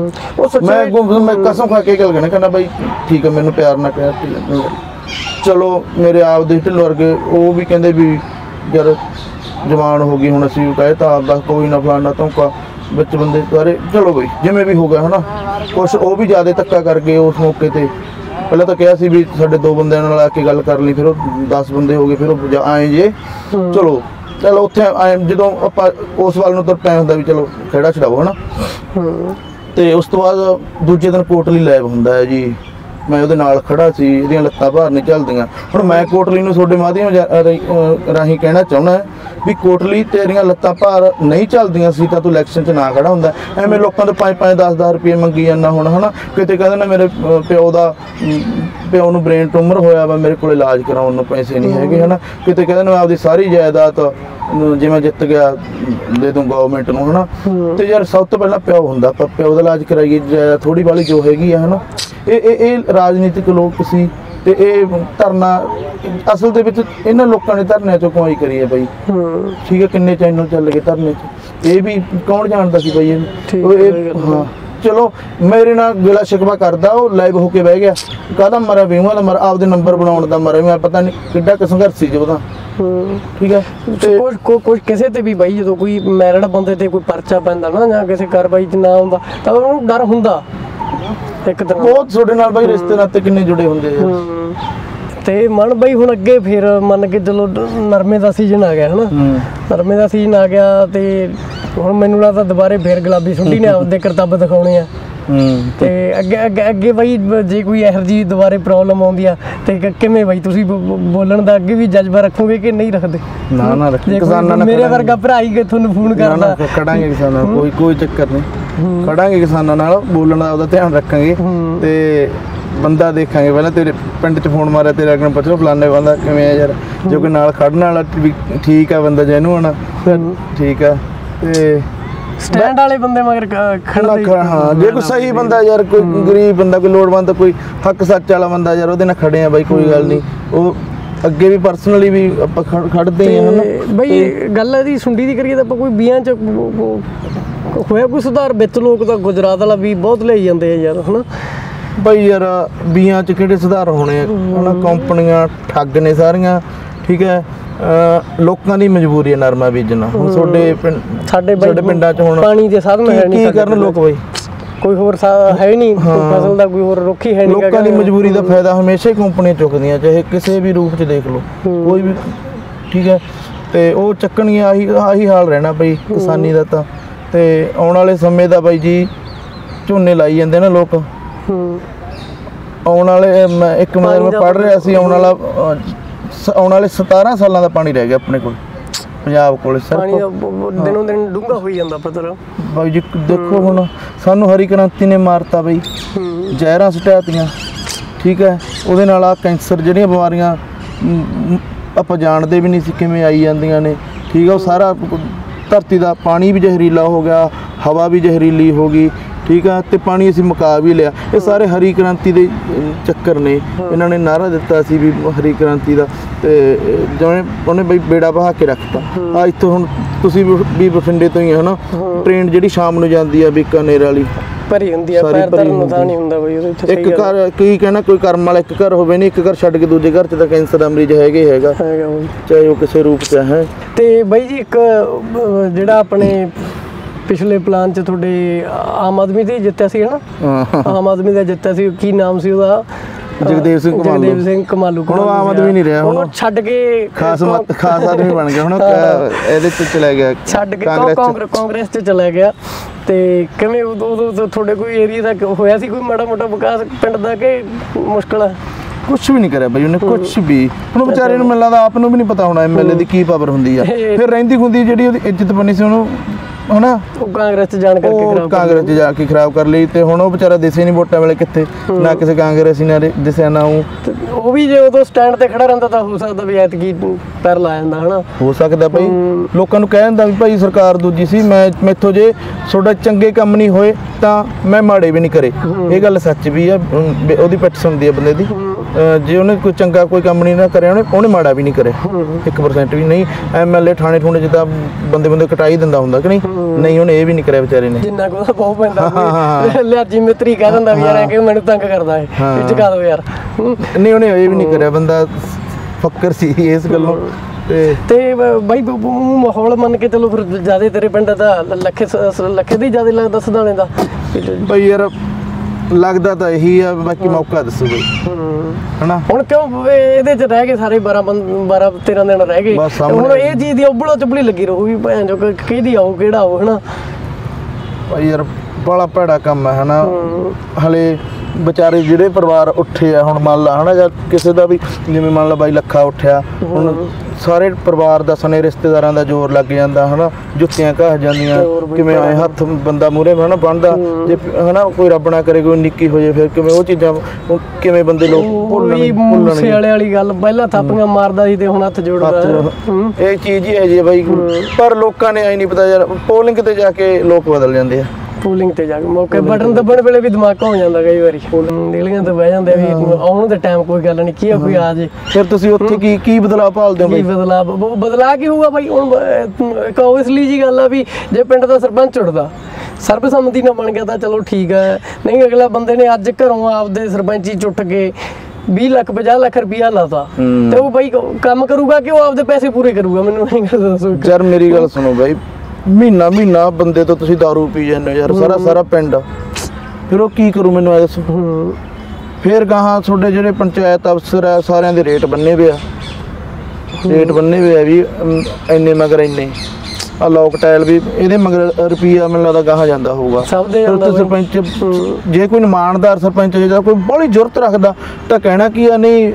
ਮੈਂ ਮੈਂ ਕਸਮ ਖਾ ਕੇ ਗੱਲ ਕਹਿਣਾ, ਕਹਿੰਦਾ ਬਾਈ ਠੀਕ ਆ, ਮੈਨੂੰ ਪਿਆਰ ਨਾਲ ਕਹਿ, ਚਲੋ ਮੇਰੇ ਆਪ ਦੇ ਢਿੱਲ ਵਰਗੇ ਉਹ ਵੀ ਕਹਿੰਦੇ ਵੀ ਯਾਰ ਜਵਾਨ ਹੋ ਗਈ ਹੁਣ, ਅਸੀਂ ਕਹੇ ਤਾਂ ਆਪਦਾ ਕੋਈ ਨਾ ਫਲਾਨਾ ਧੌਂਕਾ ਵਿੱਚ ਬੰਦੇ ਸਾਰੇ, ਚਲੋ ਬਈ ਜਿਵੇਂ ਵੀ ਹੋ ਗਿਆ ਹਨਾ। ਕੁਛ ਉਹ ਵੀ ਜ਼ਿਆਦਾ ਧੱਕਾ ਕਰ ਗਏ ਉਸ ਮੌਕੇ ਤੇ, ਪਹਿਲਾਂ ਤਾਂ ਕਿਹਾ ਸੀ ਵੀ ਸਾਡੇ ਦੋ ਬੰਦਿਆਂ ਨਾਲ ਆ ਕੇ ਗੱਲ ਕਰ ਲਈ, ਫਿਰ ਉਹ ਦਸ ਬੰਦੇ ਹੋ ਗਏ, ਫਿਰ ਉਹ ਆਏ ਜੇ, ਚਲੋ ਚਲੋ ਉੱਥੇ ਆਏ ਜਦੋਂ ਆਪਾਂ ਉਸ ਵੱਲ ਨੂੰ ਤੁਰ ਪਿਆ ਹੁੰਦਾ ਵੀ ਚਲੋ ਖੇੜਾ ਛਡਾਓ ਹਨਾ। ਤੇ ਉਸ ਤੋਂ ਬਾਅਦ ਦੂਜੇ ਦਿਨ ਕੋਟਲੀ ਲੈਬ ਹੁੰਦਾ ਹੈ ਜੀ, ਮੈਂ ਉਹਦੇ ਨਾਲ ਖੜਾ ਸੀ, ਇਹਦੀਆਂ ਲੱਤਾਂ ਭਾਰ ਨਹੀਂ ਚੱਲਦੀਆਂ। ਹੁਣ ਮੈਂ ਕੋਟਲੀ ਨੂੰ ਤੁਹਾਡੇ ਮਾਧਿਅਮ ਰਾਹੀਂ ਕਹਿਣਾ ਚਾਹੁੰਦਾ ਵੀ ਕੋਟਲੀ ਤੇਰੀਆਂ ਲੱਤਾਂ ਭਾਰ ਨਹੀਂ ਚੱਲਦੀਆਂ ਸੀ ਤਾਂ ਤੂੰ ਇਲੈਕਸ਼ਨ 'ਚ ਨਾ ਖੜਾ ਹੁੰਦਾ। ਐਵੇਂ ਲੋਕਾਂ ਤੋਂ ਪੰਜ ਪੰਜ ਦਸ ਦਸ ਰੁਪਏ ਮੰਗੀ ਜਾਂਦਾ ਹੁਣ ਹਨਾ। ਕਿਤੇ ਕਹਿੰਦੇ ਨਾ ਮੇਰੇ ਪਿਓ ਦਾ ਪਿਓ ਨੂੰ ਬ੍ਰੇਨ ਟਿਊਮਰ ਹੋਇਆ ਵਾ, ਮੇਰੇ ਕੋਲ ਇਲਾਜ ਕਰਾਉਣ ਨੂੰ ਪੈਸੇ ਨਹੀਂ ਹੈਗੇ ਹਨਾ। ਕਿਤੇ ਕਹਿੰਦੇ ਨਾ ਆਪਦੀ ਸਾਰੀ ਜਾਇਦਾਦ ਜਿਵੇਂ ਜਿੱਤ ਗਿਆ ਦੇ ਦੂੰ ਗਵਰਨਮੈਂਟ ਨੂੰ ਹਨਾ। ਤੇ ਯਾਰ ਸਭ ਤੋਂ ਪਹਿਲਾਂ ਪਿਓ ਹੁੰਦਾ, ਆਪਾਂ ਪਿਓ ਦਾ ਇਲਾਜ ਕਰਾਈਏ ਥੋੜੀ ਬਾਲੀ ਜੋ ਹੈਗੀ ਆ ਹਨਾ। ਇਹ ਇਹ ਇਹ ਰਾਜਨੀਤਿਕ ਲੋਕ ਸੀ ਤੇ ਇਹ ਧਰਨਾ ਅਸਲ ਦੇ ਵਿੱਚ ਇਹਨਾਂ ਲੋਕਾਂ ਨੇ ਧਰਨਿਆਂ ਚੋਂ ਕਮਾਈ ਕਰੀ ਹੈ ਬਾਈ। ਠੀਕ ਹੈ, ਕਿੰਨੇ ਚੈਨਲ ਚੱਲ ਗਏ ਧਰਨੇ 'ਚ, ਇਹ ਵੀ ਕੌਣ ਜਾਣਦਾ ਸੀ ਬਾਈ ਇਹਨੂੰ। ਇਹ ਹਾਂ ਚਲੋ ਮੇਰੇ ਨਾਲ ਗਿਲਾ ਸ਼ਿਕਵਾ ਕਰਦਾ, ਉਹ ਲਾਈਵ ਹੋ ਕੇ ਬਹਿ ਗਿਆ, ਕਾਹਦਾ ਮਰਾ ਵੀਹਾਂ ਦਾ ਮਰ ਆਪਦੇ ਨੰਬਰ ਬਣਾਉਣ ਦਾ ਮਰਾ, ਮੈਂ ਪਤਾ ਨਹੀਂ ਕਿੱਡਾ ਕੁ ਸੰਘਰਸ਼ ਸੀ ਉਹਦਾ। ਠੀਕ ਹੈ, ਤੇ ਕੁਝ ਕੁਝ ਕਿਸੇ ਤੇ ਵੀ ਬਾਈ ਜਦੋਂ ਕੋਈ ਮੈਰਿਡ ਬੰਦੇ ਤੇ ਕੋਈ ਪਰਚਾ ਪੈਂਦਾ ਨਾ ਜਾਂ ਕਿਸੇ ਕਾਰਵਾਈ 'ਚ ਨਾ ਹੁੰਦਾ ਤਾਂ ਉਹਨੂੰ ਡਰ ਹੁੰਦਾ ਇੱਕ ਤਰ੍ਹਾਂ। ਬਹੁਤ ਤੁਹਾਡੇ ਨਾਲ ਬਾਈ ਰਿਸ਼ਤੇ ਨਾਤੇ ਕਿੰਨੇ ਜੁੜੇ ਹੁੰਦੇ ਆ। ਤੇ ਮਨ ਬਾਈ ਹੁਣ ਅੱਗੇ ਫਿਰ ਮੰਨ ਕੇ ਚਲੋ ਨਰਮੇ ਦਾ ਸੀਜ਼ਨ ਆ ਗਿਆ ਹਨਾ, ਨਰਮੇ ਦਾ ਸੀਜ਼ਨ ਆ ਗਿਆ ਤੇ ਹੁਣ ਮੈਨੂੰ ਲੱਗਦਾ ਦੁਬਾਰੇ ਫੇਰ ਗੁਲਾਬੀ ਸੁੰਡੀ ਨੇ ਆਪਦੇ ਕਰਤੱਵ ਦਿਖਾਉਣੇ ਆ। ਤੇ ਅੱਗੇ ਅੱਗੇ ਅੱਗੇ ਬਾਈ ਜੇ ਕੋਈ ਇਹੋ ਜਿਹੀ ਦੁਬਾਰੇ ਪ੍ਰੋਬਲਮ ਆਉਂਦੀ ਆ ਤੇ ਕਿਵੇਂ ਬਾਈ ਤੁਸੀਂ ਬੋਲਣ ਦਾ ਅੱਗੇ ਵੀ ਜਜ਼ਬਾ ਰੱਖੋਗੇ ਕਿ ਨਹੀਂ ਰੱਖਦੇ? ਨਾ ਨਾ ਰੱਖੀ, ਕਿਸਾਨਾਂ ਨਾਲ ਮੇਰੇ ਵਰਗਾ ਭਰਾ ਹੀ ਤੁਹਾਨੂੰ ਫੋਨ ਕਰਦਾ, ਖੜਾਂਗੇ ਕਿਸਾਨਾਂ ਨਾਲ, ਕੋਈ ਕੋਈ ਚੱਕਰ ਨਹੀਂ, ਖੜਾਂਗੇ ਕਿਸਾਨਾਂ ਨਾਲ, ਬੋਲਣ ਦਾ ਉਹਦਾ ਧਿਆਨ ਰੱਖਾਂਗੇ ਤੇ ਬੰਦਾ ਦੇਖਾਂਗੇ। ਪਹਿਲਾਂ ਤੇਰੇ ਪਿੰਡ 'ਚ ਫੋਨ ਮਾਰਿਆ, ਤੇਰੇ ਅੱਗੇ ਪੁੱਛ ਲਓ ਫਲਾਣੇ ਬੰਦਾ ਕਿਵੇਂ ਆ ਯਾਰ, ਜੋ ਕੋਈ ਨਾਲ ਖੜਨ ਵਾਲਾ ਵੀ ਠੀਕ ਆ ਬੰਦਾ ਜੈਨੂਅਨ ਫਿਰ ਠੀਕ ਆ। ਤੇ ਸਟੈਂਡ ਵਾਲੇ ਬੰਦੇ ਮਗਰ ਖੜਨਾ, ਹਾਂ ਜੇ ਕੋਈ ਸਹੀ ਬੰਦਾ ਯਾਰ, ਕੋਈ ਗਰੀਬ ਬੰਦਾ, ਕੋਈ ਲੋੜਵੰਦ, ਕੋਈ ਹੱਕ ਸੱਚ ਵਾਲਾ ਬੰਦਾ ਯਾਰ, ਉਹਦੇ ਨਾਲ ਖੜੇ ਆ ਬਾਈ, ਕੋਈ ਗੱਲ ਨਹੀਂ। ਉਹ ਅੱਗੇ ਵੀ ਪਰਸਨਲੀ ਵੀ ਆਪਾਂ ਖੜਦੇ ਆ ਬਈ। ਗੱਲ ਇਹਦੀ ਸੁੰਡੀ ਦੀ ਕਰੀਏ ਤਾਂ ਆਪਾਂ ਕੋਈ ਬੀਆਂ 'ਚ ਹੋਇਆ ਕੋਈ ਸੁਧਾਰ ਵਿੱਚ? ਲੋਕ ਤਾਂ ਗੁਜਰਾਤ ਵਾਲਾ ਵੀ ਬਹੁਤ ਲਈ ਜਾਂਦੇ ਆ ਯਾਰ ਹਨਾ ਬਈ। ਯਾਰ ਬੀਆਂ 'ਚ ਕਿਹੜੇ ਸੁਧਾਰ ਹੋਣੇ ਆ ਹਨਾ, ਕੰਪਨੀਆਂ ਠੱਗ ਨੇ ਸਾਰੀਆਂ। ਠੀਕ ਹੈ, ਲੋਕਾਂ ਦੀ ਮਜਬੂਰੀ ਹੈ ਨਰਮਾ ਬੀਜਣਾ। ਹੁਣ ਤੁਹਾਡੇ ਪਿੰਡ ਸਾਡੇ ਸਾਡੇ ਪਿੰਡਾਂ 'ਚ ਹੁਣ ਪਾਣੀ ਦੇ ਸਾਧਨ ਹੈ ਨਹੀਂ, ਕੀ ਕਰਨ ਲੋਕ ਬਈ? ਕੋਈ ਹੋਰ ਹੈ ਨਹੀਂ, ਫਸਲ ਦਾ ਕੋਈ ਹੋਰ ਰੁੱਖ ਹੀ ਹੈ ਨਹੀਂ। ਲੋਕਾਂ ਦੀ ਮਜਬੂਰੀ ਦਾ ਫਾਇਦਾ ਹਮੇਸ਼ਾ ਹੀ ਕੰਪਨੀਆਂ ਚੁੱਕਦੀਆਂ, ਚਾਹੇ ਕਿਸੇ ਵੀ ਰੂਪ 'ਚ ਦੇਖ ਲਓ, ਕੋਈ ਵੀ। ਠੀਕ ਹੈ, ਤੇ ਉਹ ਚੱਕਣਗੀਆਂ, ਆਹੀ ਆਹੀ ਹਾਲ ਰਹਿਣਾ ਬਈ ਕਿਸਾਨੀ ਦਾ ਤਾਂ। ਤੇ ਆਉਣ ਵਾਲੇ ਸਮੇਂ ਦਾ ਬਾਈ ਜੀ ਝੋਨੇ ਲਾਈ ਜਾਂਦੇ ਨਾ ਲੋਕ। ਆਉਣ ਵਾਲੇ ਮੈਂ ਇੱਕ ਮੈਂ ਪੜ੍ਹ ਰਿਹਾ ਸੀ, ਆਉਣ ਵਾਲਾ ਆਉਣ ਵਾਲੇ ਸਤਾਰਾਂ ਸਾਲਾਂ ਦਾ ਪਾਣੀ ਰਹਿ ਗਿਆ ਆਪਣੇ ਕੋਲ, ਪੰਜਾਬ ਕੋਲ ਸਿਰਫ। ਪਾਣੀ ਦਿਨੋਂ ਦਿਨ ਡੂੰਘਾ ਹੋਈ ਜਾਂਦਾ ਪਤਾ ਬਾਈ ਜੀ। ਦੇਖੋ ਹੁਣ ਸਾਨੂੰ ਹਰੀ ਕ੍ਰਾਂਤੀ ਨੇ ਮਾਰਤਾ ਬਈ, ਜ਼ਹਿਰਾਂ ਸੁਟਾਤੀਆਂ। ਠੀਕ ਹੈ, ਉਹਦੇ ਨਾਲ ਆ ਕੈਂਸਰ ਜਿਹੜੀਆਂ ਬਿਮਾਰੀਆਂ ਆਪਾਂ ਜਾਣਦੇ ਵੀ ਨਹੀਂ ਸੀ ਕਿਵੇਂ ਆਈ ਜਾਂਦੀਆਂ ਨੇ। ਠੀਕ ਆ, ਉਹ ਸਾਰਾ ਧਰਤੀ ਦਾ ਪਾਣੀ ਵੀ ਜ਼ਹਿਰੀਲਾ ਹੋ ਗਿਆ, ਹਵਾ ਵੀ ਜ਼ਹਿਰੀਲੀ ਹੋ ਗਈ। ਠੀਕ ਆ, ਤੇ ਪਾਣੀ ਅਸੀਂ ਮੁਕਾ ਵੀ ਲਿਆ। ਇਹ ਸਾਰੇ ਹਰੀ ਕ੍ਰਾਂਤੀ ਦੇ ਚੱਕਰ ਨੇ। ਇਹਨਾਂ ਨੇ ਨਾਅਰਾ ਦਿੱਤਾ ਸੀ ਵੀ ਹਰੀ ਕ੍ਰਾਂਤੀ ਦਾ, ਤੇ ਜਿਵੇਂ ਉਹਨੇ ਬਈ ਬੇੜਾ ਬਹਾ ਕੇ ਰੱਖਤਾ। ਆ ਇੱਥੋਂ ਹੁਣ ਤੁਸੀਂ ਵੀ ਬਠਿੰਡੇ ਤੋਂ ਹੀ ਹੈ ਨਾ, ਟ੍ਰੇਨ ਜਿਹੜੀ ਸ਼ਾਮ ਨੂੰ ਜਾਂਦੀ ਆ ਬੀਕਾਨੇਰ ਵਾਲੀ ਭਰੀ ਹੁੰਦੀ ਆ, ਪੈਰ ਧਰਨ ਨੂੰ ਤਾਂ ਨਹੀਂ ਹੁੰਦਾ ਬਈ ਉਹਦੇ। ਇੱਕ ਘਰ ਕੀ ਕਹਿਣਾ, ਕੋਈ ਕਰਮ ਵਾਲਾ ਇੱਕ ਘਰ ਹੋਵੇ ਨਹੀਂ, ਇੱਕ ਘਰ ਛੱਡ ਕੇ ਦੂਜੇ ਘਰ 'ਚ ਤਾਂ ਕੈਂਸਰ ਦਾ ਮਰੀਜ਼ ਹੈਗੇ ਹੈਗਾ, ਚਾਹੇ ਉਹ ਕਿਸੇ ਰੂਪ 'ਚ ਹੈ। ਤੇ ਬਾਈ ਜੀ ਇੱਕ ਜਿਹੜਾ ਆਪਣੇ ਪਿਛਲੇ ਪਲਾਨ 'ਚ ਤੁਹਾਡੇ ਆਮ ਆਦਮੀ ਤੇ ਜਿੱਤਿਆ ਸੀ ਹਨਾ, ਆਮ ਆਦਮੀ ਦਾ ਜਿੱਤਿਆ ਸੀ, ਕੀ ਨਾਮ ਸੀ ਉਹਦਾ? ਜਗਦੇਵ ਸਿੰਘ ਕਮਾਲੂ। ਜਗਦੇਵ ਸਿੰਘ ਕਮਾਲੂ। ਹੁਣ ਉਹ ਆਮ ਆਦਮੀ ਨਹੀਂ ਰਿਹਾ, ਹੁਣ ਛੱਡ ਕੇ ਖਾਸ ਖਾਸ ਆਦਮੀ ਬਣ ਗਿਆ, ਹੁਣ ਇਹਦੇ 'ਚ ਚਲਾ ਗਿਆ, ਛੱਡ ਕੇ ਕਾਂਗਰਸ 'ਚ ਚਲਾ ਗਿਆ। ਤੇ ਕਿਵੇਂ ਉਦੋਂ ਉਦੋਂ ਤੁਹਾਡੇ ਕੋਈ ਏਰੀਆ ਦਾ ਹੋਇਆ ਸੀ ਕੋਈ ਮਾੜਾ ਮੋਟਾ ਵਿਕਾਸ ਪਿੰਡ ਦਾ ਕਿ ਮੁਸ਼ਕਲ ਹੈ? ਕੁਛ ਵੀ ਨਹੀਂ ਕਰਿਆ ਬਾਈ ਉਹਨੇ, ਕੁਛ ਵੀ। ਹੁਣ ਵਿਚਾਰੇ ਨੂੰ ਮੈਨੂੰ ਲੱਗਦਾ ਆਪ ਨੂੰ ਵੀ ਨਹੀਂ ਪਤਾ ਹੋਣਾ ਐਮਐਲਏ ਦੀ ਕੀ ਪਾਵਰ ਹੁੰਦੀ ਆ। ਫਿਰ ਰਹਿੰਦੀ ਹੁੰਦੀ ਜਿਹੜੀ ਉਹਦੀ ਇੱਜ਼ਤ ਬਣੀ ਸੀ ਉਹਨੂੰ ਹਨਾ, ਉਹ ਕਾਂਗਰਸ 'ਚ ਜਾਣ ਕਰਕੇ ਖਰਾਬ ਕਾਂਗਰਸ 'ਚ ਜਾ ਕੇ ਖਰਾਬ ਕਰ ਲਈ। ਤੇ ਹੁਣ ਉਹ ਵਿਚਾਰਾ ਦਿਸੇ ਨਹੀਂ ਵੋਟਾਂ ਵੇਲੇ ਕਿੱਥੇ, ਨਾ ਕਿਸੇ ਕਾਂਗਰਸੀ ਨੇ ਦਿਸਿਆ ਨਾ ਉਹ। ਉਹ ਵੀ ਜੇ ਉਦੋਂ ਸਟੈਂਡ ਤੇ ਖੜਾ ਰਹਿੰਦਾ ਤਾਂ ਹੋ ਸਕਦਾ ਵੀ ਐਤਕੀ ਪੈਰ ਲਾ ਜਾਂਦਾ ਹਨਾ, ਹੋ ਸਕਦਾ ਭਾਈ। ਲੋਕਾਂ ਨੂੰ ਕਹਿ ਦਿੰਦਾ ਵੀ ਭਾਈ ਸਰਕਾਰ ਦੂਜੀ ਸੀ, ਮੈਂ ਮੈਥੋਂ ਜੇ ਤੁਹਾਡਾ ਚੰਗੇ ਕੰਮ ਨਹੀਂ ਹੋਏ ਤਾਂ ਮੈਂ ਮਾੜੇ ਵੀ ਨਹੀਂ ਕਰੇ। ਇਹ ਗੱਲ ਸੱਚ ਵੀ ਆ, ਉਹਦੀ ਪਿੱਠ ਸੁਣਦੀ ਆ ਬੰਦੇ ਦੀ। ਜੇ ਉਹਨੇ ਕੋਈ ਚੰਗਾ ਕੋਈ ਕੰਮ ਨਹੀਂ ਨਾ ਕਰਿਆ, ਉਹਨੇ ਉਹਨੇ ਮਾੜਾ ਵੀ ਨਹੀਂ ਕਰਿਆ ਇੱਕ ਪਰਸੈਂਟ ਵੀ ਨਹੀਂ। ਐਮਐਲਏ ਥਾਣੇ ਠੂਣੇ 'ਚ ਤਾਂ ਬੰਦੇ ਬੰਦੇ ਕਟਾਈ ਦਿੰਦਾ ਹੁੰਦਾ ਕਿ ਨਹੀਂ, ਨਹੀਂ ਉਹਨੇ ਇਹ ਵੀ ਨਹੀਂ ਕਰਿਆ ਵਿਚਾਰੇ ਨੇ। ਜਿੰਨਾ ਕੁ ਬਹੁਤ ਪੈਂਦਾ ਲਿਆਜੀ ਮਿੱਤਰੀ ਕਹਿ ਦਿੰਦਾ ਵੀ ਯਾਰ ਕਿ ਮੈਨੂੰ ਤੰਗ ਕਰਦਾ ਹੈ, ਚੁਕਾ ਦਿਓ ਯਾਰ। ਨਹੀਂ ਉਹਨੇ ਇਹ ਵੀ ਨਹੀਂ ਕਰਿਆ, ਬੰਦਾ ਫੱਕਰ ਸੀ ਇਸ ਗੱਲੋਂ। ਤੇ ਬਾਈ ਮਾਹੌਲ ਮੰਨ ਕੇ ਚਲੋ ਫਿਰ ਜਿਆਦਾ ਤੇਰੇ ਪਿੰਡ ਦਾ ਲੱਖੇ ਲੱਖੇ ਦੀ ਜਿਆਦਾ ਲੱਗਦਾ ਸਦਾਣੇ ਦਾ ਬਾਈ? ਯਾਰ ਲੱਗਦਾ ਤਾਂ ਇਹੀ ਆ, ਬਾਕੀ ਮੌਕਾ ਦੱਸੋ ਬਈ ਹਨਾ। ਹੁਣ ਕਿਉਂ ਇਹਦੇ 'ਚ ਰਹਿ ਗਏ ਸਾਰੇ ਬਾਰਾਂ ਬਾਰਾਂ ਤੇਰਾਂ ਦਿਨ ਰਹਿ ਗਏ, ਹੁਣ ਇਹ ਚੀਜ਼ ਦੀ ਉਬਲੋ ਚੁਬਲੀ ਲੱਗੀ ਰਹੂ ਵੀ ਭੈਣ ਜੋ ਕਿਹਦੀ ਆਓ ਕਿਹੜਾ ਆਓ ਹਨਾ। ਭਾਈ ਯਾਰ ਬੜਾ ਭੈੜਾ ਕੰਮ ਹੈ ਹਨਾ। ਹਲੇ ਵਿਚਾਰੇ ਜਿਹੜੇ ਪਰਿਵਾਰ ਉੱਠੇ ਆ, ਹੁਣ ਮੰਨ ਲਾ ਹਨਾ, ਜਾਂ ਕਿਸੇ ਦਾ ਵੀ ਜਿਵੇਂ ਮੰਨ ਲਾ ਬਾਈ ਲੱਖਾ ਉੱਠਿਆ, ਹੁਣ ਸਾਰੇ ਪਰਿਵਾਰ ਦਾ ਸਣੇ ਰਿਸ਼ਤੇਦਾਰਾਂ ਦਾ ਜ਼ੋਰ ਲੱਗ ਜਾਂਦਾ ਹਨਾ, ਜੁੱਤੀਆਂ ਘਸ ਜਾਂਦੀਆਂ, ਕਿਵੇਂ ਆਏ ਹੱਥ ਬੰਦਾ ਮੂਹਰੇ ਹਨਾ ਬੰਨਦਾ, ਜੇ ਹਨਾ ਕੋਈ ਰੱਬ ਨਾ ਕਰੇ ਕੋਈ ਨਿੱਕੀ ਹੋ ਜਾਏ ਫਿਰ ਕਿਵੇਂ ਉਹ ਚੀਜ਼ਾਂ ਕਿਵੇਂ ਬੰਦੇ ਲੋਕ ਭੁੱਲਣਗੇ। ਮੂਸੇ ਵਾਲੇ ਵਾਲੀ ਗੱਲ, ਪਹਿਲਾਂ ਥਾਪੀਆਂ ਮਾਰਦਾ ਸੀ ਤੇ ਹੁਣ ਹੱਥ ਜੋੜਦਾ। ਇਹ ਚੀਜ਼ ਹੀ ਹੈ ਜੀ ਬਾਈ, ਪਰ ਲੋਕਾਂ ਨੇ ਐ ਨਹੀਂ ਪਤਾ ਯਾਰ, ਪੋਲਿੰਗ ਤੇ ਜਾ ਕੇ ਲੋਕ ਬਦਲ ਜਾਂਦੇ ਆ। ਪੋਲਿੰਗ ਤੇ ਜਾ ਕੇ ਮੌਕੇ ਬਟਨ ਦੱਬਣ ਵੇਲੇ ਵੀ ਦਿਮਾਗ ਹੋ ਜਾਂਦਾ ਕਈ ਵਾਰੀ, ਨੀਲੀਆਂ ਤੇ ਬਹਿ ਜਾਂਦੇ ਵੀ ਆਉਣ ਦੇ ਟਾਈਮ ਕੋਈ ਗੱਲ ਨਹੀਂ, ਕੀ ਆ ਕੋਈ ਆ ਜੇ। ਫਿਰ ਤੁਸੀਂ ਉੱਥੇ ਕੀ ਕੀ ਬਦਲਾਅ ਭਾਲਦੇ ਹੋ? ਕੀ ਬਦਲਾਅ ਬਦਲਾਅ ਕੀ ਹੋਊਗਾ ਬਾਈ? ਹੁਣ ਇੱਕ ਓਬਵੀਅਸਲੀ ਜੀ ਗੱਲ ਆ ਵੀ ਜੇ ਪਿੰਡ ਦਾ ਸਰਪੰਚ ਉੱਠਦਾ, ਸਰਬਸੰਮਤੀ ਨਾਲ ਬਣ ਗਿਆ ਤਾਂ ਚਲੋ ਠੀਕ ਹੈ, ਨਹੀਂ ਅਗਲਾ ਬੰਦੇ ਨੇ ਅੱਜ ਘਰੋਂ ਆਪਦੇ ਸਰਪੰਚੀ ਚੁੱਟ ਕੇ ਵੀਹ ਲੱਖ ਪੰਜਾਹ ਲੱਖ ਰੁਪਇਆ ਲਾਤਾ ਤੇ ਉਹ ਬਾਈ ਕੰਮ ਕਰੂਗਾ ਕਿ ਉਹ ਆਪਦੇ ਪੈਸੇ ਪੂਰੇ ਕਰੂਗਾ? ਮੈਨੂੰ ਇਹ ਗੱਲ ਦੱਸੋ ਯਾਰ। ਮੇਰੀ ਗੱਲ ਸੁਣੋ ਬਾਈ, ਮਹੀਨਾ ਮਹੀਨਾ ਬੰਦੇ ਤੋਂ ਤੁਸੀਂ ਦਾਰੂ ਪੀ ਜਾਂਦੇ ਯਾਰ, ਸਾਰਾ ਸਾਰਾ ਪਿੰਡ, ਫਿਰ ਉਹ ਕੀ ਕਰੂ ਮੈਨੂੰ ਇਹ ਦੱਸੋ। ਫਿਰ ਗਾਹਾਂ ਤੁਹਾਡੇ ਜਿਹੜੇ ਪੰਚਾਇਤ ਅਫਸਰ ਆ ਸਾਰਿਆਂ ਦੇ ਰੇਟ ਬੰਨੇ ਵੇ ਆ, ਰੇਟ ਬੰਨੇ ਵੇ ਆ ਵੀ ਇੰਨੇ ਮਗਰ ਇੰਨੇ, ਆ ਲੋਕ ਟਾਇਲ ਵੀ ਇਹਦੇ ਮਗਰ ਰੁਪਈਆ ਮੈਨੂੰ ਲੱਗਦਾ ਗਾਹਾਂ ਜਾਂਦਾ ਹੋਊਗਾ ਸਭ ਦੇ। ਸਰਪੰਚ ਜੇ ਕੋਈ ਇਮਾਨਦਾਰ ਸਰਪੰਚ ਜੇ ਕੋਈ ਬੜੀ ਜ਼ਰੂਰਤ ਰੱਖਦਾ ਤਾਂ ਕਹਿਣਾ ਕੀ ਆ, ਨਹੀਂ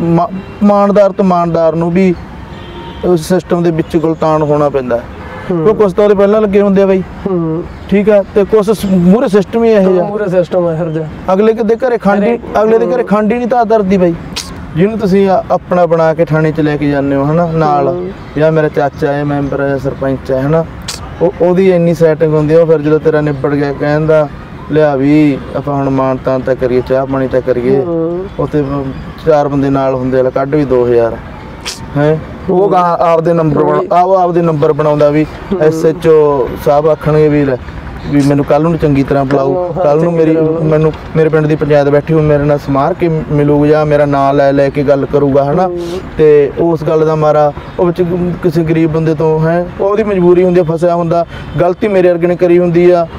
ਇਮਾਨਦਾਰ ਤੋਂ ਇਮਾਨਦਾਰ ਨੂੰ ਵੀ ਉਸ ਸਿਸਟਮ ਦੇ ਵਿੱਚ ਗੁਲਤਾਨ ਹੋਣਾ ਪੈਂਦਾ। ਕੋਈ ਕੁਛ ਤਾਂ ਉਹਦੇ ਪਹਿਲਾਂ ਲੱਗੇ ਹੁੰਦੇ ਆ ਬਾਈ, ਠੀਕ ਆ, ਤੇ ਕੁਛ ਮੂਹਰੇ ਸਿਸਟਮ ਹੀ ਇਹੋ ਜਿਹਾ, ਮੂਹਰੇ ਸਿਸਟਮ ਹੈ ਹਰ ਜਾ। ਅਗਲੇ ਦੇ ਘਰੇ ਖਾਂਡੀ, ਅਗਲੇ ਦੇ ਘਰੇ ਖਾਂਡੀ ਨਹੀਂ ਤਾਂ ਦਰਦੀ ਬਾਈ, ਜਿਹਨੂੰ ਤੁਸੀਂ ਆਪਣਾ ਬਣਾ ਕੇ ਥਾਣੇ 'ਚ ਲੈ ਕੇ ਜਾਂਦੇ ਹੋ ਹਨਾ ਨਾਲ, ਜਾਂ ਮੇਰਾ ਚਾਚਾ ਹੈ, ਮੈਂਬਰ ਹੈ, ਸਰਪੰਚ ਹੈ ਹਨਾ, ਉਹ ਉਹਦੀ ਇੰਨੀ ਸੈਟਿੰਗ ਹੁੰਦੀ ਆ। ਫਿਰ ਜਦੋਂ ਤੇਰਾ ਨਿਬੜ ਗਿਆ ਕਹਿੰਦਾ ਲਿਆ ਵੀ ਆਪਾਂ ਹੁਣ ਮਾਨ ਤਾਨ ਤਾਂ ਕਰੀਏ, ਚਾਹ ਪਾਣੀ ਤਾਂ ਕਰੀਏ, ਉੱਥੇ ਚਾਰ ਬੰਦੇ ਨਾਲ ਹੁੰਦੇ ਆ, ਕੱਢ ਵੀ ਦੋ ਹਜ਼ਾਰ ਹੈ, ਉਹ ਆਪਦੇ ਨੰਬਰ ਆਹ ਆਪਦੇ ਨੰਬਰ ਬਣਾਉਂਦਾ ਵੀ ਐਸ ਐਚ ਓ ਸਾਹਿਬ ਆਖਣਗੇ ਵੀ ਵੀ ਮੈਨੂੰ ਕੱਲ ਨੂੰ ਚੰਗੀ ਤਰ੍ਹਾਂ ਬੁਲਾਓ, ਕੱਲ ਨੂੰ ਮੇਰੀ ਮੈਨੂੰ ਮੇਰੇ ਪਿੰਡ ਦੀ ਪੰਚਾਇਤ ਬੈਠੀ ਹੋ ਮੇਰੇ ਨਾਲ ਸਮਾਰ ਕੇ ਮਿਲੂਗਾ ਜਾਂ ਮੇਰਾ ਨਾਂ ਲੈ ਲੈ ਕੇ ਗੱਲ ਕਰੂਗਾ ਹਨਾ, ਤੇ ਉਸ ਗੱਲ ਦਾ ਮਾਰਾ ਉਹ ਵਿੱਚ ਕਿਸੇ ਗਰੀਬ ਬੰਦੇ ਤੋਂ ਹੈ, ਉਹਦੀ ਮਜਬੂਰੀ ਹੁੰਦੀ, ਫਸਿਆ ਹੁੰਦਾ, ਗਲਤੀ ਮੇਰੇ ਵਰਗੇ ਨੇ ਕਰੀ ਹੁੰਦੀ ਆ,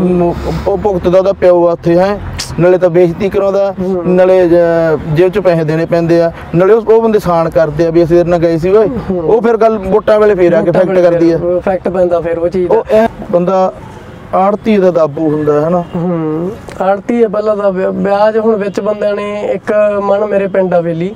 ਉਹ ਭੁਗਤਦਾ ਉਹਦਾ ਪਿਓ ਆ ਉੱਥੇ ਹੈ, ਨਾਲੇ ਤਾਂ ਬੇਇੱਜ਼ਤੀ ਕਰਾਉਂਦਾ, ਨਾਲੇ ਜੇਬ 'ਚ ਪੈਸੇ ਦੇਣੇ ਪੈਂਦੇ ਆ, ਨਾਲੇ ਉਹ ਬੰਦੇ ਸਾਨ ਕਰਦੇ ਆ ਵੀ ਅਸੀਂ ਇਹਦੇ ਨਾਲ ਗਏ ਸੀ ਓਏ, ਉਹ ਫਿਰ ਗੱਲ ਵੋਟਾਂ ਵੇਲੇ ਫੇਰ ਆ ਕੇ ਫੈਕਟ ਕਰਦੀ ਆ, ਫੈਕਟ ਪੈਂਦਾ ਫਿਰ ਉਹ ਚੀਜ਼। ਉਹ ਇਹ ਬੰਦਾ ਆੜਤੀ ਦਾ ਦਾਬੂ ਹੁੰਦਾ ਹੈ ਨਾ। ਹੂੰ ਆੜਤੀ ਹੈ ਪਹਿਲਾਂ ਦਾ ਵਿਆਜ। ਹੁਣ ਵਿੱਚ ਬੰਦਿਆਂ ਨੇ ਇੱਕ ਮਨ ਮੇਰੇ ਪਿੰਡ ਆ ਵੇਲੀ,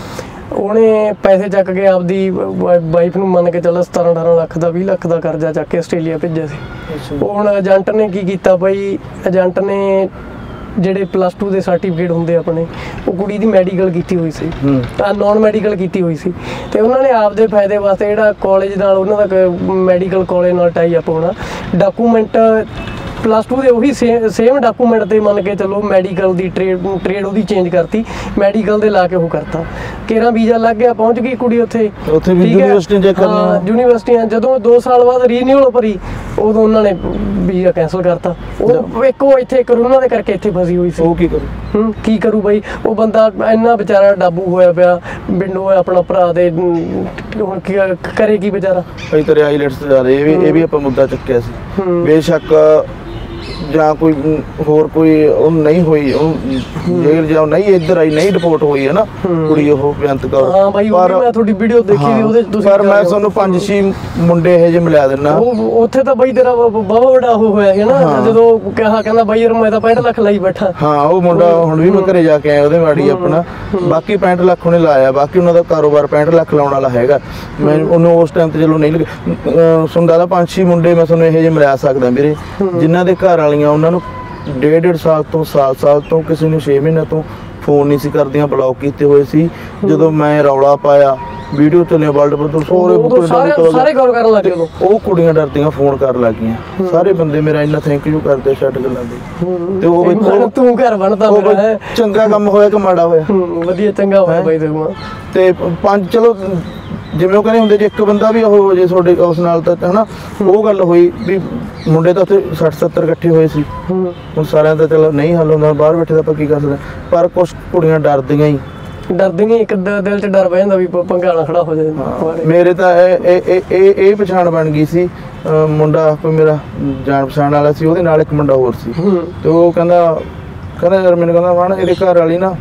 ਉਹਨੇ ਪੈਸੇ ਚੱਕ ਕੇ ਆਪਦੀ ਵਾਈਫ ਨੂੰ ਮੰਨ ਕੇ ਚੱਲ ਸਤਾਰਾਂ ਅਠਾਰਾਂ ਲੱਖ ਦਾ ਵੀਹ ਲੱਖ ਦਾ ਕਰਜ਼ਾ ਚੱਕ ਕੇ ਆਸਟ੍ਰੇਲੀਆ ਭੇਜਿਆ ਸੀ। ਉਹ ਹੁਣ ਏਜੰਟ ਨੇ ਕੀ ਕੀਤਾ ਬਈ, ਏਜੰਟ ਨੇ ਜਿਹੜੇ ਪਲੱਸ ਟੂ ਦੇ ਸਰਟੀਫਿਕੇਟ ਹੁੰਦੇ ਆਪਣੇ, ਉਹ ਕੁੜੀ ਦੀ ਮੈਡੀਕਲ ਕੀਤੀ ਹੋਈ ਸੀ ਤਾਂ ਨੋਨ ਮੈਡੀਕਲ ਕੀਤੀ ਹੋਈ ਸੀ, ਤੇ ਉਹਨਾਂ ਨੇ ਆਪਦੇ ਫਾਇਦੇ ਵਾਸਤੇ ਜਿਹੜਾ ਕਾਲਜ ਨਾਲ ਉਹਨਾਂ ਦਾ ਮੈਡੀਕਲ ਕਾਲਜ ਨਾਲ ਟਾਈ ਅਪ ਹੋਣਾ, ਡਾਕੂਮੈਂਟ ਪਲੱਸ ਟੂ ਦੇ ਉਹੀ ਸੇਮ ਡਾਕੂਮੈਂਟ ਤੇ ਮੰਨ ਕੇ ਚਲੋ ਮੈਡੀਕਲ ਦੀ ਟ੍ਰੇਡ ਟ੍ਰੇਡ ਉਹਦੀ ਚੇਂਜ ਕਰਤੀ, ਮੈਡੀਕਲ ਦੇ ਲਾ ਕੇ ਉਹ ਕਰਤਾ, ਕੇਰਾ ਵੀਜ਼ਾ ਲੱਗ ਗਿਆ, ਪਹੁੰਚ ਗਈ ਕੁੜੀ ਉੱਥੇ, ਉੱਥੇ ਵੀ ਯੂਨੀਵਰਸਿਟੀ ਚੈੱਕ ਕਰਨਾ, ਯੂਨੀਵਰਸਿਟੀਆਂ ਜਦੋਂ ਦੋ ਸਾਲ ਬਾਅਦ ਰੀਨਿਊਅਲ ਭਰੀ ਉਦੋਂ ਉਹਨਾਂ ਨੇ ਵੀਜ਼ਾ ਕੈਂਸਲ ਕਰਤਾ। ਉਹ ਇੱਕ ਉਹ ਇੱਥੇ ਕਰੋਨਾ ਦੇ ਕਰਕੇ ਇੱਥੇ ਫਸੀ ਹੋਈ ਸੀ, ਉਹ ਕੀ ਕਰੂ ਹੂੰ ਕੀ ਕਰੂ ਬਾਈ, ਉਹ ਬੰਦਾ ਇੰਨਾ ਵਿਚਾਰਾ ਡਾਬੂ ਹੋਇਆ ਪਿਆ, ਬਿੰਡੋ ਆਪਣਾ ਭਰਾ ਦੇ, ਹੁਣ ਕੀ ਕਰੇ ਕੀ ਵਿਚਾਰਾ। ਕਈ ਤਰ੍ਹਾਂ ਆਈਲੈਟਸ ਜਾ ਰਹੇ, ਇਹ ਵੀ ਇਹ ਵੀ ਆਪਾਂ ਮੁੱਦਾ ਚੁੱਕਿਆ ਸੀ, ਬੇਸ਼ੱਕ ਜਾਂ ਕੋਈ ਹੋਰ ਕੋਈ ਉਹ ਨਹੀਂ ਹੋਈ, ਉਹ ਜੇਲ੍ਹ ਜਾਂ ਨਹੀਂ ਇੱਧਰ ਆਈ, ਨਹੀਂ ਰਿਪੋਰਟ ਹੋਈ ਹੈ ਨਾ ਕੁੜੀ ਉਹ ਬੇਅੰਤ ਕੌਰ। ਹਾਂ ਬਾਈ ਮੈਂ ਤੁਹਾਡੀ ਵੀਡੀਓ ਦੇਖੀ ਸੀ, ਉਹਦੇ ਤੁਸੀਂ ਪਰ ਮੈਂ ਤੁਹਾਨੂੰ ਪੰਜ ਛੇ ਮੁੰਡੇ ਇਹ ਜਿਹੇ ਮਿਲਾ ਦਿੰਦਾ, ਉਹ ਉੱਥੇ ਤਾਂ ਬਾਈ ਤੇਰਾ ਬਹੁਤ ਵੱਡਾ ਉਹ ਹੋਇਆ ਹੈ ਨਾ, ਜਦੋਂ ਕਿਹਾ ਕਹਿੰਦਾ ਬਾਈ ਯਾਰ ਮੈਂ ਤਾਂ ਪੈਂਹਠ ਲੱਖ ਲਾਈ ਬੈਠਾ। ਹਾਂ ਉਹ ਮੁੰਡਾ ਹੁਣ ਵੀ ਮੈਂ ਘਰੇ ਜਾ ਕੇ ਆਇਆ ਉਹਦੇ ਵਾੜੀ ਆਪਣਾ, ਬਾਕੀ ਪੈਂਹਠ ਲੱਖ ਉਹਨੇ ਲਾਇਆ, ਬਾਕੀ ਉਹਨਾਂ ਦਾ ਕਾਰੋਬਾਰ ਪੈਂਹਠ ਲੱਖ ਲਾਉਣ ਵਾਲਾ ਹੈਗਾ। ਮੈਂ ਉਹਨੂੰ ਉਸ ਟਾਈਮ ਤੇ ਚਲੋ ਨਹੀਂ ਸੁਣਦਾ ਤਾਂ ਪੰਜ ਛੇ ਮੁੰਡੇ ਮੈਂ ਤੁਹਾਨੂੰ ਇਹੋ ਜਿਹੇ ਮਿਲਾ ਸਕਦਾ ਵੀਰੇ, ਜਿਨ੍ਹਾਂ ਦੇ ਘਰ ਵਾਲੀਆਂ ਉਹਨਾਂ ਨੂੰ ਡੇਢ ਡੇਢ ਸਾਲ ਤੋਂ ਸਾਲ ਸਾਲ ਤੋਂ ਕਿਸੇ ਨੂੰ ਛੇ ਮਹੀਨੇ ਤੋਂ ਫੋਨ ਨਹੀਂ ਸੀ ਕਰਦੀਆਂ, ਬਲੌਕ ਕੀਤੇ ਹੋਏ ਸੀ। ਜਦੋਂ ਮੈਂ ਰੌਲਾ ਪਾਇਆ ਵੀਡੀਓ ਚੱਲਿਆ ਵਰਲਡ ਪਰ ਸਾਰੇ ਸਾਰੇ ਗੌਰ ਕਰਨ ਲੱਗੇ, ਉਹ ਕੁੜੀਆਂ ਡਰਦੀਆਂ ਫੋਨ ਕਰਨ ਲੱਗੀਆਂ, ਸਾਰੇ ਬੰਦੇ ਮੇਰਾ ਇੰਨਾ ਥੈਂਕ ਯੂ ਕਰਦੇ ਛੱਡ ਗੱਲਾਂ ਦੇ, ਤੇ ਉਹ ਤੂੰ ਘਰ ਬਣਦਾ ਮੇਰਾ ਚੰਗਾ ਕੰਮ ਹੋਇਆ ਕਿ ਮਾੜਾ ਹੋਇਆ? ਵਧੀਆ ਚੰਗਾ ਹੋਇਆ ਬਾਈ ਤੇ ਪੰਜ ਚਲੋ ਜਿਵੇਂ ਉਹ ਕਹਿੰਦੇ ਹੁੰਦੇ ਜੇ ਇੱਕ ਬੰਦਾ ਵੀ ਉਹ ਜੇ ਤੁਹਾਡੇ ਉਸ ਨਾਲ ਤਾਂ ਹਨਾ, ਉਹ ਗੱਲ ਹੋਈ ਵੀ ਮੁੰਡੇ ਤਾਂ ਉੱਥੇ ਸੱਠ ਸੱਤਰ ਇਕੱਠੇ ਹੋਏ ਸੀ, ਹੁਣ ਸਾਰਿਆਂ ਦਾ ਚਲੋ ਨਹੀਂ ਹੱਲ ਹੁੰਦਾ, ਬਾਹਰ ਬੈਠੇ ਤਾਂ ਆਪਾਂ ਕੀ ਕਰ ਸਕਦੇ, ਪਰ ਕੁਛ ਕੁੜੀਆਂ ਡਰਦੀਆਂ ਹੀ ਡਰਦੀਆਂ ਇੱਕ ਦਿਲ 'ਚ ਡਰ ਪੈ ਜਾਂਦਾ ਵੀ ਪੰਗਾ ਨਾ ਖੜਾ ਹੋ ਜਾਏ। ਮੇਰੇ ਤਾਂ ਇਹ ਇਹ ਇਹ ਪਛਾਣ ਬਣ ਗਈ ਸੀ, ਮੁੰਡਾ ਕੋਈ ਮੇਰਾ ਜਾਣ ਪਛਾਣ ਵਾਲਾ ਸੀ, ਉਹਦੇ ਨਾਲ ਇੱਕ ਮੁੰਡਾ ਹੋਰ ਸੀ, ਤੇ ਉਹ ਕਹਿੰਦਾ ਕਹਿੰਦਾ ਯਾਰ ਮੈਨੂੰ ਕਹਿੰਦਾ ਵਾਣ ਇਹਦੇ ਘਰ ਵਾਲੀ ਨਾ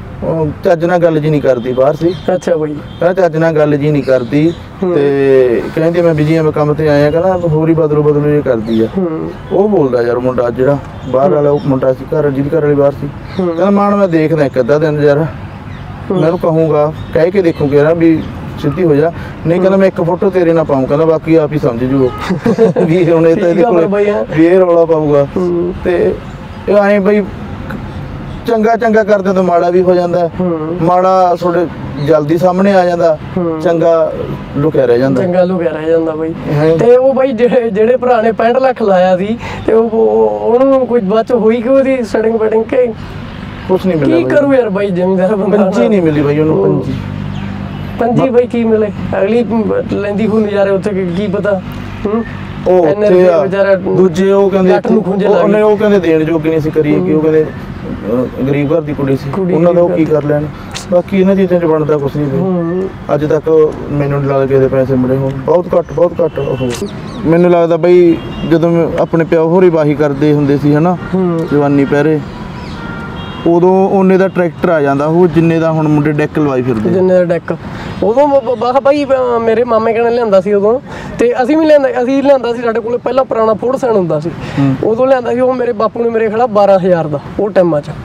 ਚੱਜ ਨਾਲ ਗੱਲ ਜੀ ਨਹੀਂ ਕਰਦੀ, ਬਾਹਰ ਸੀ। ਅੱਛਾ ਬਾਈ ਕਹਿੰਦਾ ਚੱਜ ਨਾਲ ਗੱਲ ਜੀ ਨਹੀਂ ਕਰਦੀ, ਤੇ ਕਹਿੰਦੀ ਮੈਂ ਬਿਜੀ ਆ, ਮੈਂ ਕੰਮ ਤੇ ਆਇਆ, ਕਹਿੰਦਾ ਹੋਰ ਹੀ ਬਦਲੋ ਬਦਲੋ ਇਹ ਕਰਦੀ ਆ। ਉਹ ਬੋਲਦਾ ਯਾਰ ਮੁੰਡਾ ਜਿਹੜਾ ਬਾਹਰ ਵਾਲਾ, ਉਹ ਮੁੰਡਾ ਸੀ ਘਰ ਜਿਹਦੀ ਘਰ ਵਾਲੀ ਬਾਹਰ ਸੀ, ਕਹਿੰਦਾ ਮਾਣ ਮੈਂ ਦੇਖਦਾ ਇੱਕ ਅੱਧਾ ਦਿਨ ਯਾਰ, ਮੈਂ ਉਹਨੂੰ ਕਹੂੰਗਾ ਕਹਿ ਕੇ ਦੇਖੂੰਗਾ ਨਾ ਵੀ ਸਿੱਧੀ ਹੋ ਜਾ, ਨਹੀਂ ਕਹਿੰਦਾ ਮੈਂ ਇੱਕ ਫੋਟੋ ਤੇਰੇ ਨਾਲ ਪਾਉਂ, ਕਹਿੰਦਾ ਬਾਕੀ ਆਪ ਹੀ ਸਮਝ ਜੂਓ ਵੀ ਹੁਣ ਇਹ ਤਾਂ ਇਹਦੇ ਕੋਲ ਵੀ ਇਹ ਰੌਲਾ ਪਾਊਗਾ। ਤੇ ਇਹ ਐਂ ਬਈ ਚੰਗਾ ਚੰਗਾ ਕਰਦੇ ਤਾਂ ਮਾੜਾ ਵੀ ਹੋ ਜਾਂਦਾ, ਮਾੜਾ ਤੁਹਾਡੇ ਜਲਦੀ ਸਾਹਮਣੇ ਆ ਜਾਂਦਾ, ਚੰਗਾ ਲੁਕਿਆ ਰਹਿ ਜਾਂਦਾ, ਚੰਗਾ ਲੁਕਿਆ ਰਹਿ ਜਾਂਦਾ ਬਈ। ਤੇ ਉਹ ਬਈ ਜਿਹੜੇ ਜਿਹੜੇ ਭਰਾ ਨੇ ਪੈਂਹਠ ਲੱਖ ਲਾਇਆ ਸੀ ਤੇ ਉਹ ਉਹਨੂੰ ਕੋਈ ਬਾਅਦ ਚ ਹੋਈ ਕਿ ਉਹਦੀ ਸਟਿੰਗ ਬਟਿੰਗ ਕੇ ਕੁਛ ਨਹੀਂ ਮਿਲਿਆ। ਕੀ ਕਰੂ ਯਾਰ ਬਾਈ, ਜ਼ਿਮੀਂਦਾਰ ਬੰਦਾ ਪੰਜੀ ਨਹੀਂ ਮਿਲੀ ਬਾਈ ਉਹਨੂੰ, ਪੰਜੀ ਪੰਜੀ ਬਈ ਕੀ ਮਿਲੇ, ਅਗਲੀ ਲੈਂਦੀ ਹੋ ਨਜ਼ਾਰੇ ਉੱਥੇ ਕੀ ਪਤਾ। ਉਹ ਉੱਥੇ ਆ ਦੂਜੇ ਉਹ ਕਹਿੰਦੇ ਉਹਨੇ ਉਹ ਕਹਿੰਦੇ ਦੇਣ ਜੋਗੇ ਨਹੀਂ ਸੀ ਕਰੀ, ਕਿ ਉਹ ਕਹਿੰਦੇ ਗਰੀਬ ਘਰ ਦੀ ਕੁੜੀ ਸੀ, ਉਹਨਾਂ ਦਾ ਉਹ ਕੀ ਕਰ ਲੈਣ। ਬਾਕੀ ਇਹਨਾਂ ਚੀਜ਼ਾਂ 'ਚ ਬਣਦਾ ਕੁਛ ਨਹੀਂ ਬਈ, ਅੱਜ ਤੱਕ ਮੈਨੂੰ ਨਹੀਂ ਲੱਗਦਾ ਕਿਸੇ ਦੇ ਪੈਸੇ ਮਿਲੇ ਹੋਣ, ਬਹੁਤ ਘੱਟ ਬਹੁਤ ਘੱਟ। ਉਹ ਮੈਨੂੰ ਲੱਗਦਾ ਬਈ ਜਦੋਂ ਆਪਣੇ ਪਿਓ ਹੋਰੀ ਵਾਹੀ ਕਰਦੇ ਹੁੰਦੇ ਸੀ ਹਨਾ ਜਵਾਨੀ ਪਹਿਰੇ, ਉਦੋਂ ਉਹਨੇ ਦਾ ਟਰੈਕਟਰ ਆ ਜਾਂਦਾ ਉਹ ਜਿੰਨੇ ਦਾ ਹੁਣ ਮੁੰਡੇ ਡੈਕ ਲਵਾਈ ਫਿਰਦੇ, ਜਿੰਨੇ ਦਾ ਡੈਕ ਉਦੋਂ ਬਾਹ ਬਾਈ ਮੇਰੇ ਮਾਮੇ ਕਹਿੰਦੇ ਲਿਆਂਦਾ ਸੀ ਉਦੋਂ, ਤੇ ਅਸੀਂ ਵੀ ਲਿਆਂਦਾ ਅਸੀਂ ਲਿਆਂਦਾ ਸੀ, ਸਾਡੇ ਕੋਲ ਪਹਿਲਾਂ ਪੁਰਾਣਾ ਫੋਰਡ ਸੈਨ ਹੁੰਦਾ ਸੀ, ਉਦੋਂ ਲਿਆਂਦਾ ਸੀ ਉਹ ਮੇਰੇ ਬਾਪੂ ਨੇ ਮੇਰੇ ਖੜਾ ਬਾਰਾਂ ਹਜ਼ਾਰ ਦਾ ਉਹ ਟਾਈਮਾਂ 'ਚ।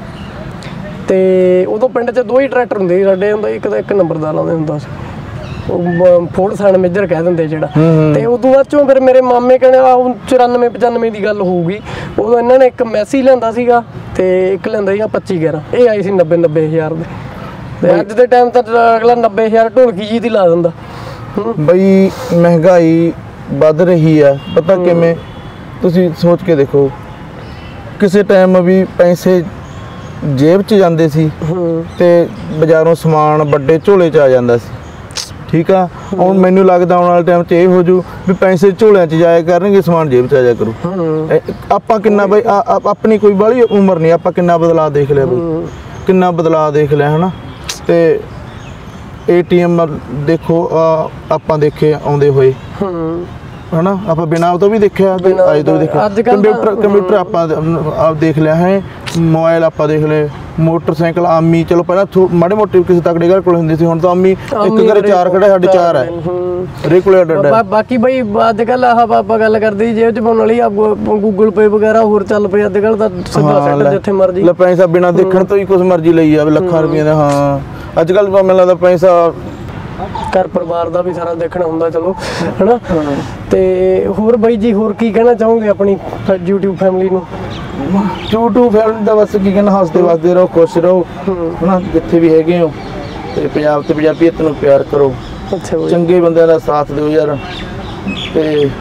ਤੇ ਉਦੋਂ ਪਿੰਡ 'ਚ ਦੋ ਹੀ ਟਰੈਕਟਰ ਹੁੰਦੇ ਸੀ ਸਾਡੇ, ਹੁੰਦਾ ਇੱਕ ਤਾਂ ਇੱਕ ਨੰਬਰ ਦਾ ਲਾਉਂਦੇ ਹੁੰਦਾ ਸੀ, ਉਹ ਫੋਰਡ ਸੈਨ ਮੇਜਰ ਕਹਿ ਦਿੰਦੇ ਜਿਹੜਾ। ਤੇ ਉਦੋਂ ਬਾਅਦ ਚੋਂ ਫਿਰ ਮੇਰੇ ਮਾਮੇ ਕਹਿੰਦੇ ਆ ਚੁਰਾਨਵੇਂ ਪਚਾਨਵੇਂ ਦੀ ਗੱਲ ਹੋਊਗੀ, ਉਦੋਂ ਇਹਨਾਂ ਨੇ ਇੱਕ ਮੈਸੀ ਲਿਆਂਦਾ ਸੀਗਾ ਤੇ ਇੱਕ ਲਿਆਂਦਾ ਸੀਗਾ ਪੱਚੀ ਗਿਆਰਾਂ, ਇਹ ਆਈ ਸੀ ਨੱਬੇ ਨੱਬੇ ਹਜ਼ਾਰ ਦੇ। ਤੇ ਅੱਜ ਦੇ ਟਾਈਮ ਤਾਂ ਅਗਲਾ ਨੱਬੇ ਹਜ਼ਾਰ ਢੋਲਕੀ ਜੀ ਦੀ ਲਾ ਦਿੰਦਾ। ਬਈ ਮਹਿੰਗਾਈ ਵੱਧ ਰਹੀ ਆ, ਪਤਾ ਕਿਵੇਂ, ਤੁਸੀਂ ਸੋਚ ਕੇ ਦੇਖੋ, ਕਿਸੇ ਟਾਈਮ ਵੀ ਪੈਸੇ ਜੇਬ 'ਚ ਜਾਂਦੇ ਸੀ ਤੇ ਬਾਜ਼ਾਰੋਂ ਸਮਾਨ ਵੱਡੇ ਝੋਲੇ 'ਚ ਆ ਜਾਂਦਾ ਸੀ, ਠੀਕ ਆ। ਹੁਣ ਮੈਨੂੰ ਲੱਗਦਾ ਆਉਣ ਵਾਲੇ ਟਾਈਮ 'ਚ ਇਹ ਹੋ ਜੂ ਵੀ ਪੈਸੇ ਝੋਲਿਆਂ 'ਚ ਜਾਇਆ ਕਰਨਗੇ, ਸਮਾਨ ਜੇਬ 'ਚ ਆ ਜਾਇਆ ਕਰੂ। ਆਪਾਂ ਕਿੰਨਾ ਬਈ ਆਪਣੀ ਕੋਈ ਬਾਹਲੀ ਉਮਰ ਨਹੀਂ, ਆਪਾਂ ਕਿੰਨਾ ਬਦਲਾਅ ਦੇਖ ਲਿਆ ਬਈ, ਕਿੰਨਾ ਬਦਲਾਅ ਦੇਖ ਲਿਆ ਹਨਾ। ਤੇ ਏ ਟੀ ਐਮ ਦੇਖੋ ਆਪਾਂ ਦੇਖੇ ਆਉਂਦੇ ਹੋਏ ਹਨਾ, ਆਪਾਂ ਬਿਨਾਂ ਉਹ ਤੋਂ ਵੀ ਦੇਖਿਆ, ਅੱਜ ਤੋਂ ਵੀ ਦੇਖਿਆ। ਕੰਪਿਊਟਰ ਕੰਪਿਊਟਰ ਆਪਾਂ ਆਪ ਦੇਖ ਲਿਆ ਹੈ, ਮੋਬਾਈਲ ਆਪਾਂ ਦੇਖ ਲਏ, ਮੋਟਰਸਾਈਕਲ ਆਮੀ ਚਲੋ ਪਹਿਲਾਂ ਮਾੜੇ ਮੋਟੇ ਕਿਸੇ ਤਕੜੇ ਘਰ ਕੋਲ ਹੁੰਦੇ ਸੀ, ਹੁਣ ਤਾਂ ਆਮੀ ਇੱਕ ਘਰੇ ਚਾਰ ਖੜੇ, ਸਾਡੇ ਚਾਰ ਹੈ ਹਰੇਕ ਕੋਲੇ ਅੱਡ ਅੱਡ। ਬਾਕੀ ਬਈ ਅੱਜ ਕੱਲ ਆਹ ਆਪਾਂ ਗੱਲ ਕਰਦੇ ਜੇਬ 'ਚ ਪਾਉਣ ਵਾਲੀ ਗੂਗਲ ਪੇ ਵਗੈਰਾ ਹੋਰ ਚੱਲ ਪਏ ਅੱਜ ਕੱਲ ਤਾਂ, ਸਿੱਧਾ ਸੈੱਟ ਜਿੱਥੇ ਮਰਜੀ ਲੈ ਪੈਸਾ ਬਿਨਾਂ ਦੇਖਣ ਤੋਂ ਹੀ ਕੁਛ ਮਰਜੀ ਲਈ ਜਾਵੇ, ਲੱਖਾਂ ਰੁਪਏ ਦਾ। ਹਾਂ ਅੱਜ ਕੱਲ ਮੈਨੂੰ ਲੱਗਦਾ ਪੈਸਾ ਘਰ ਪਰਿਵਾਰ ਦਾ ਵੀ ਸਾਰਾ ਦੇਖਣਾ ਹੁੰਦਾ ਚਲੋ ਹਨਾ। ਤੇ ਹੋਰ ਬਾਈ ਜੀ ਹੋਰ ਕੀ ਕਹਿਣਾ ਚਾਹੋਗੇ ਆਪਣੀ YouTube ਫੈਮਿਲੀ ਨੂੰ? YouTube ਫੈਮਿਲੀ ਦਾ ਬਸ ਕੀ ਕਹਿਣਾ, ਹੱਸਦੇ ਵਸਦੇ ਰਹੋ, ਖੁਸ਼ ਰਹੋ ਹਨਾ, ਜਿੱਥੇ ਵੀ ਹੈਗੇ ਹੋ। ਤੇ ਪੰਜਾਬ ਤੇ ਪੰਜਾਬੀਅਤ ਨੂੰ ਪਿਆਰ ਕਰੋ, ਅੱਛਾ ਚੰਗੇ ਬੰਦਿਆਂ ਦਾ ਸਾਥ ਦਿਓ ਯਾਰ। ਤੇ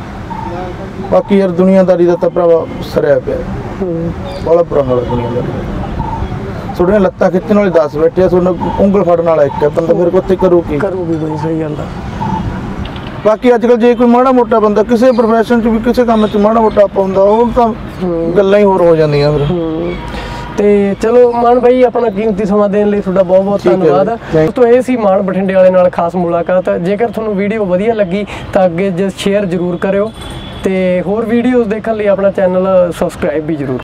ਬਾਕੀ ਯਾਰ ਦੁਨੀਆਦਾਰੀ ਦਾ ਤਾਂ ਭਰਾਵਾ ਸਰਿਆ ਪਿਆ, ਬੜਾ ਬੁਰਾ ਹਾਲ ਹੈ ਦੁਨੀਆਦਾਰੀ। ਤੁਹਾਡੀਆਂ ਲੱਤਾਂ ਖਿੱਚਣ ਵਾਲੇ ਦਸ ਬੈਠੇ ਆ, ਤੁਹਾਨੂੰ ਉਂਗਲ ਫੜਨ ਵਾਲਾ ਇੱਕ ਹੈ ਬੰਦਾ, ਫਿਰ ਉੱਥੇ ਕਰੂ ਕੀ? ਕਰੂ ਵੀ ਬਈ, ਸਹੀ ਗੱਲ ਆ। ਬਾਕੀ ਅੱਜ ਕੱਲ੍ਹ ਜੇ ਕੋਈ ਮਾੜਾ ਮੋਟਾ ਬੰਦਾ ਕਿਸੇ ਪ੍ਰੋਫੈਸ਼ਨ 'ਚ ਵੀ ਕਿਸੇ ਕੰਮ 'ਚ ਮਾੜਾ ਮੋਟਾ ਆਪਾਂ ਹੁੰਦਾ, ਉਹ ਤਾਂ ਗੱਲਾਂ ਹੀ ਹੋਰ ਹੋ ਜਾਂਦੀਆਂ ਫਿਰ। ਤੇ ਚਲੋ ਮਾਨ ਬਾਈ ਆਪਣਾ ਕੀਮਤੀ ਸਮਾਂ ਦੇਣ ਲਈ ਤੁਹਾਡਾ ਬਹੁਤ ਬਹੁਤ ਧੰਨਵਾਦ। ਦੋਸਤੋ ਇਹ ਸੀ ਮਾਨ ਬਠਿੰਡੇ ਵਾਲੇ ਨਾਲ ਖਾਸ ਮੁਲਾਕਾਤ। ਜੇਕਰ ਤੁਹਾਨੂੰ ਵੀਡੀਓ ਵਧੀਆ ਲੱਗੀ ਤਾਂ ਅੱਗੇ ਸ਼ੇਅਰ ਜ਼ਰੂਰ ਕਰਿਓ, ਤੇ ਹੋਰ ਵੀਡੀਓਜ਼ ਦੇਖਣ ਲਈ ਆਪਣਾ ਚੈਨਲ ਸਬਸਕ੍ਰਾਈਬ ਵੀ ਜ਼ਰੂਰ